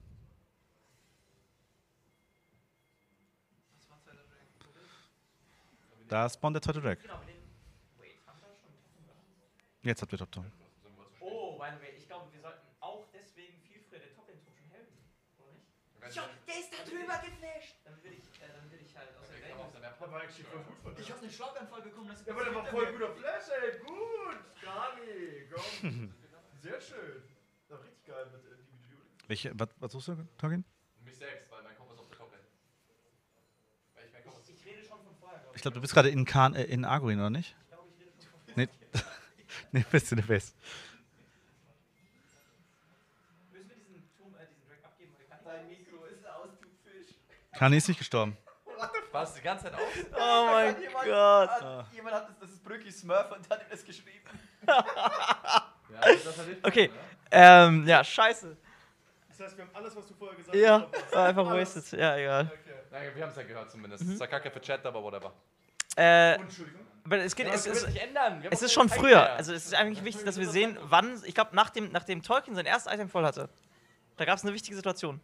Was war zweiter Drake? Da spawnt der zweite Drake. Genau, mit den. Wait, haben wir schon Top gehabt? Jetzt habt ihr Top Top. Oh, by the way, ich glaube, wir sollten auch deswegen viel früher den Top-Lane-Token helfen. Oder nicht? Der ist da drüber geflasht! Dann würde ich, äh, dann würde ich halt aus der Okay, kann Lane. auf der Map Der war eigentlich voll gut von dir. Ich hab einen Schlaganfall bekommen, das ist Ja, aber der war voll guter Flash, ey. Gut. Gani, komm. Sehr schön. Das war richtig geil mit Individual. Welche, was, was suchst du, Togin? Mich selbst, weil mein Kopf ist auf der Top-Lane. Weil ich mein Kopf ist. Ich, ich rede schon von vorher, glaube ich. Ich glaube, du bist gerade in, Khan, äh, in Arguin, oder nicht? Ich glaube, ich rede schon von Nee. Nee, bist du der Best. Mein Mikro ist aus, du Fisch. Kani ist nicht gestorben. War es die ganze Zeit aus? Oh mein jemand, Gott. Hat, Ah. Jemand hat das, das ist Brücki Smurf und hat ihm das geschrieben. Ja, das hat nicht Okay, ne? ähm, ja, scheiße. Das heißt, wir haben alles, was du vorher gesagt Ja, hast. war einfach wasted. Ja, egal. Nein, wir haben es ja gehört zumindest. Mhm. Es ist ja kacke für Chat, aber whatever. Äh, Entschuldigung. aber es geht, Ja, es das ist, wird sich ändern. Wir haben es auch ist keine schon Zeit früher. mehr. Also es ist eigentlich wichtig, dass wir sehen, wann, ich glaube, nachdem, nachdem Tolkien sein erstes Item voll hatte, da gab es eine wichtige Situation.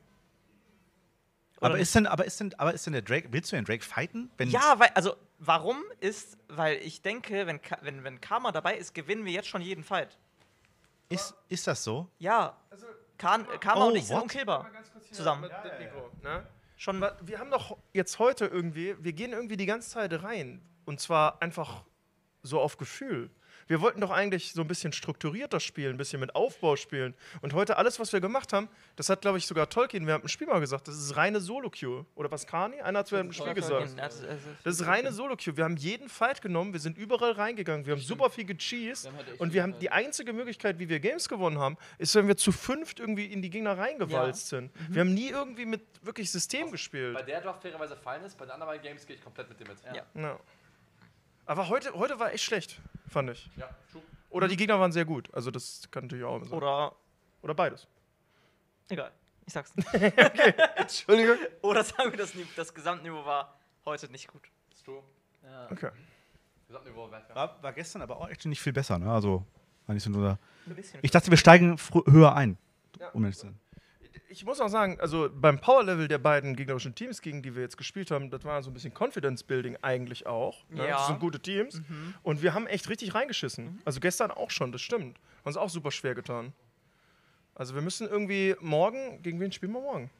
Oder Aber nicht? ist, denn, aber, ist denn, aber ist denn der Drake, willst du den Drake fighten? Wenn Ja, weil, also, warum ist, weil ich denke, wenn, Ka- wenn, wenn Karma dabei ist, gewinnen wir jetzt schon jeden Fight. Ist, ist das so? Ja, Also, Kan Karma Oh, und ich sind what? unkillbar. mal ganz kurz hier Zusammen. Mit Ja, dem ja, ja. Mikro, ne? Schon, Aber wir haben doch jetzt heute irgendwie, wir gehen irgendwie die ganze Zeit rein. Und zwar einfach so auf Gefühl. Wir wollten doch eigentlich so ein bisschen strukturierter spielen, ein bisschen mit Aufbau spielen. Und heute alles, was wir gemacht haben, das hat, glaube ich, sogar Tolkien während dem Spiel mal gesagt, das ist reine Solo-Queue. Oder was, Kani? Einer hat es während dem Spiel gesagt. Also, also, Das ist reine Solo-Queue. Wir haben jeden Fight genommen, wir sind überall reingegangen, wir haben super viel gecheased. Wir haben halt echt Und viel wir haben Fight. die einzige Möglichkeit, wie wir Games gewonnen haben, ist, wenn wir zu fünft irgendwie in die Gegner reingewalzt sind. Wir haben nie irgendwie mit wirklich System gespielt. Bei der Draft fairerweise fein ist, bei den anderen Games gehe ich komplett mit dir mit. Ja. Ja. Aber heute, heute war echt schlecht, fand ich. Ja, true. Oder die Gegner waren sehr gut. Also das kann natürlich auch sein. oder, Oder beides. egal, ich sag's nicht. Entschuldigung. Oder sagen wir, das, Nive- das Gesamtniveau war heute nicht gut. Ist true. Ja. Okay. Gesamtniveau weg. Ja. War, war gestern aber auch echt nicht viel besser, ne? Also, war nicht so nur da. Ein bisschen. Ich dachte, wir steigen frü- höher ein. Ja. Um ehrlich zu sein. Ich muss auch sagen, also beim Power-Level der beiden gegnerischen Teams, gegen die wir jetzt gespielt haben, das war so ein bisschen Confidence-Building eigentlich auch. Ne? Ja. Das sind gute Teams. Und wir haben echt richtig reingeschissen. Also gestern auch schon, das stimmt. Haben uns auch super schwer getan. Also wir müssen irgendwie morgen, gegen wen spielen wir morgen?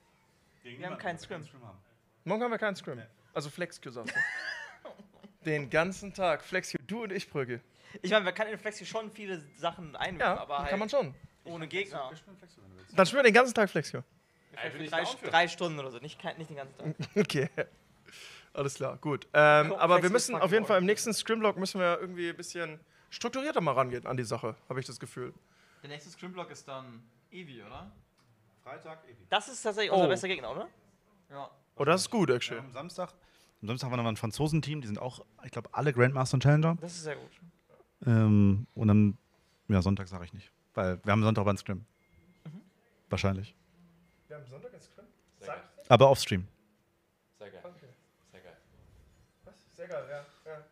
Wir haben keinen Scrim. Morgen haben wir keinen Scrim. Also Flex-Queue, sagst du. Den ganzen Tag. Flex-Queue, du und ich, Brücke. Ich meine, man kann in Flexi schon viele Sachen einwählen, Ja, aber halt kann man schon. ohne Gegner. Dann spielen wir den ganzen Tag Flex-Queue. Ey, bin ich Drei, down für. drei Stunden oder so, nicht, kein- nicht den ganzen Tag. Okay. Alles klar, gut. Ähm, Komm, aber wir Flex müssen ist auf jeden fucking Fall im nächsten Scrim-Block müssen wir irgendwie ein bisschen strukturierter mal rangehen an die Sache, habe ich das Gefühl. Der nächste Scrimblock ist dann Evi, oder? Freitag, Evi. Das ist tatsächlich Oh. unser bester Gegner, oder? Ja. Oh, das ist gut, actually. Am Samstag. Am Samstag war noch ein Franzosen-Team, die sind auch, ich glaube, alle Grandmaster und Challenger. Das ist sehr gut. Ähm, und dann, ja, Sonntag sage ich nicht. Weil wir haben Sonntag aber einen Scrim. Wahrscheinlich. Wir haben Sonntag ein Scrim? Sehr geil. Aber auf Stream. Sehr geil. Okay. Sehr geil. Was? Sehr geil, ja. ja.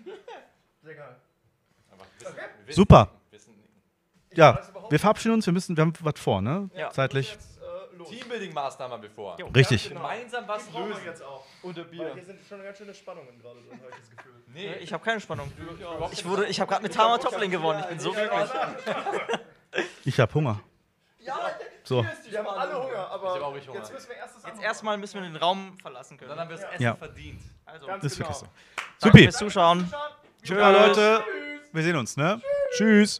Sehr geil. Aber wissen, Okay. wissen, Super. Wissen, Ja, wir verabschieden uns, wir müssen, wir haben was vor, ne? Ja. Zeitlich. Jetzt, äh, los. Teambuilding-Maßnahmen bevor. Jo. Richtig. Genau. Gemeinsam was Die brauchen wir lösen. jetzt auch. Unter Weil Bier. hier sind schon ganz schöne Spannungen gerade drin, habe ich das Gefühl. Nee, Ich habe keine Spannung. überhaupt Ich nicht. wurde, ich habe gerade mit Tama Toplane gewonnen. Ich bin so glücklich. Ich habe Hunger. Ja, So. Wir haben alle Hunger, aber Ich hab auch richtig Hunger. jetzt müssen wir erst das Jetzt andere erstmal müssen wir den Raum verlassen Dann können. haben wir das Ja. Essen Ja. verdient. Also, Ganz Das ist genau. wirklich so. danke Supi. fürs Zuschauen. Super, Leute. Wir sehen uns, ne? Tschüss.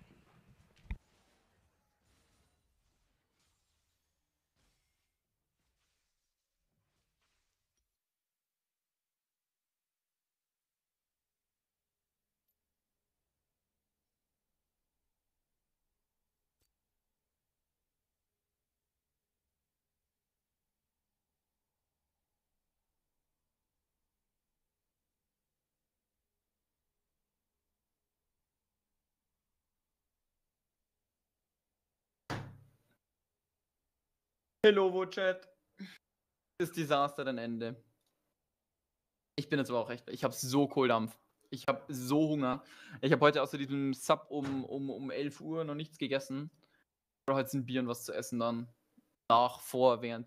Hello, Chat. Das Desaster dann Ende. Ich bin jetzt aber auch recht. Ich habe so Kohldampf. Ich habe so Hunger. Ich habe heute außer diesem Sub um, um, um elf Uhr noch nichts gegessen. Ich brauche jetzt ein Bier und was zu essen dann. Nach, vor, während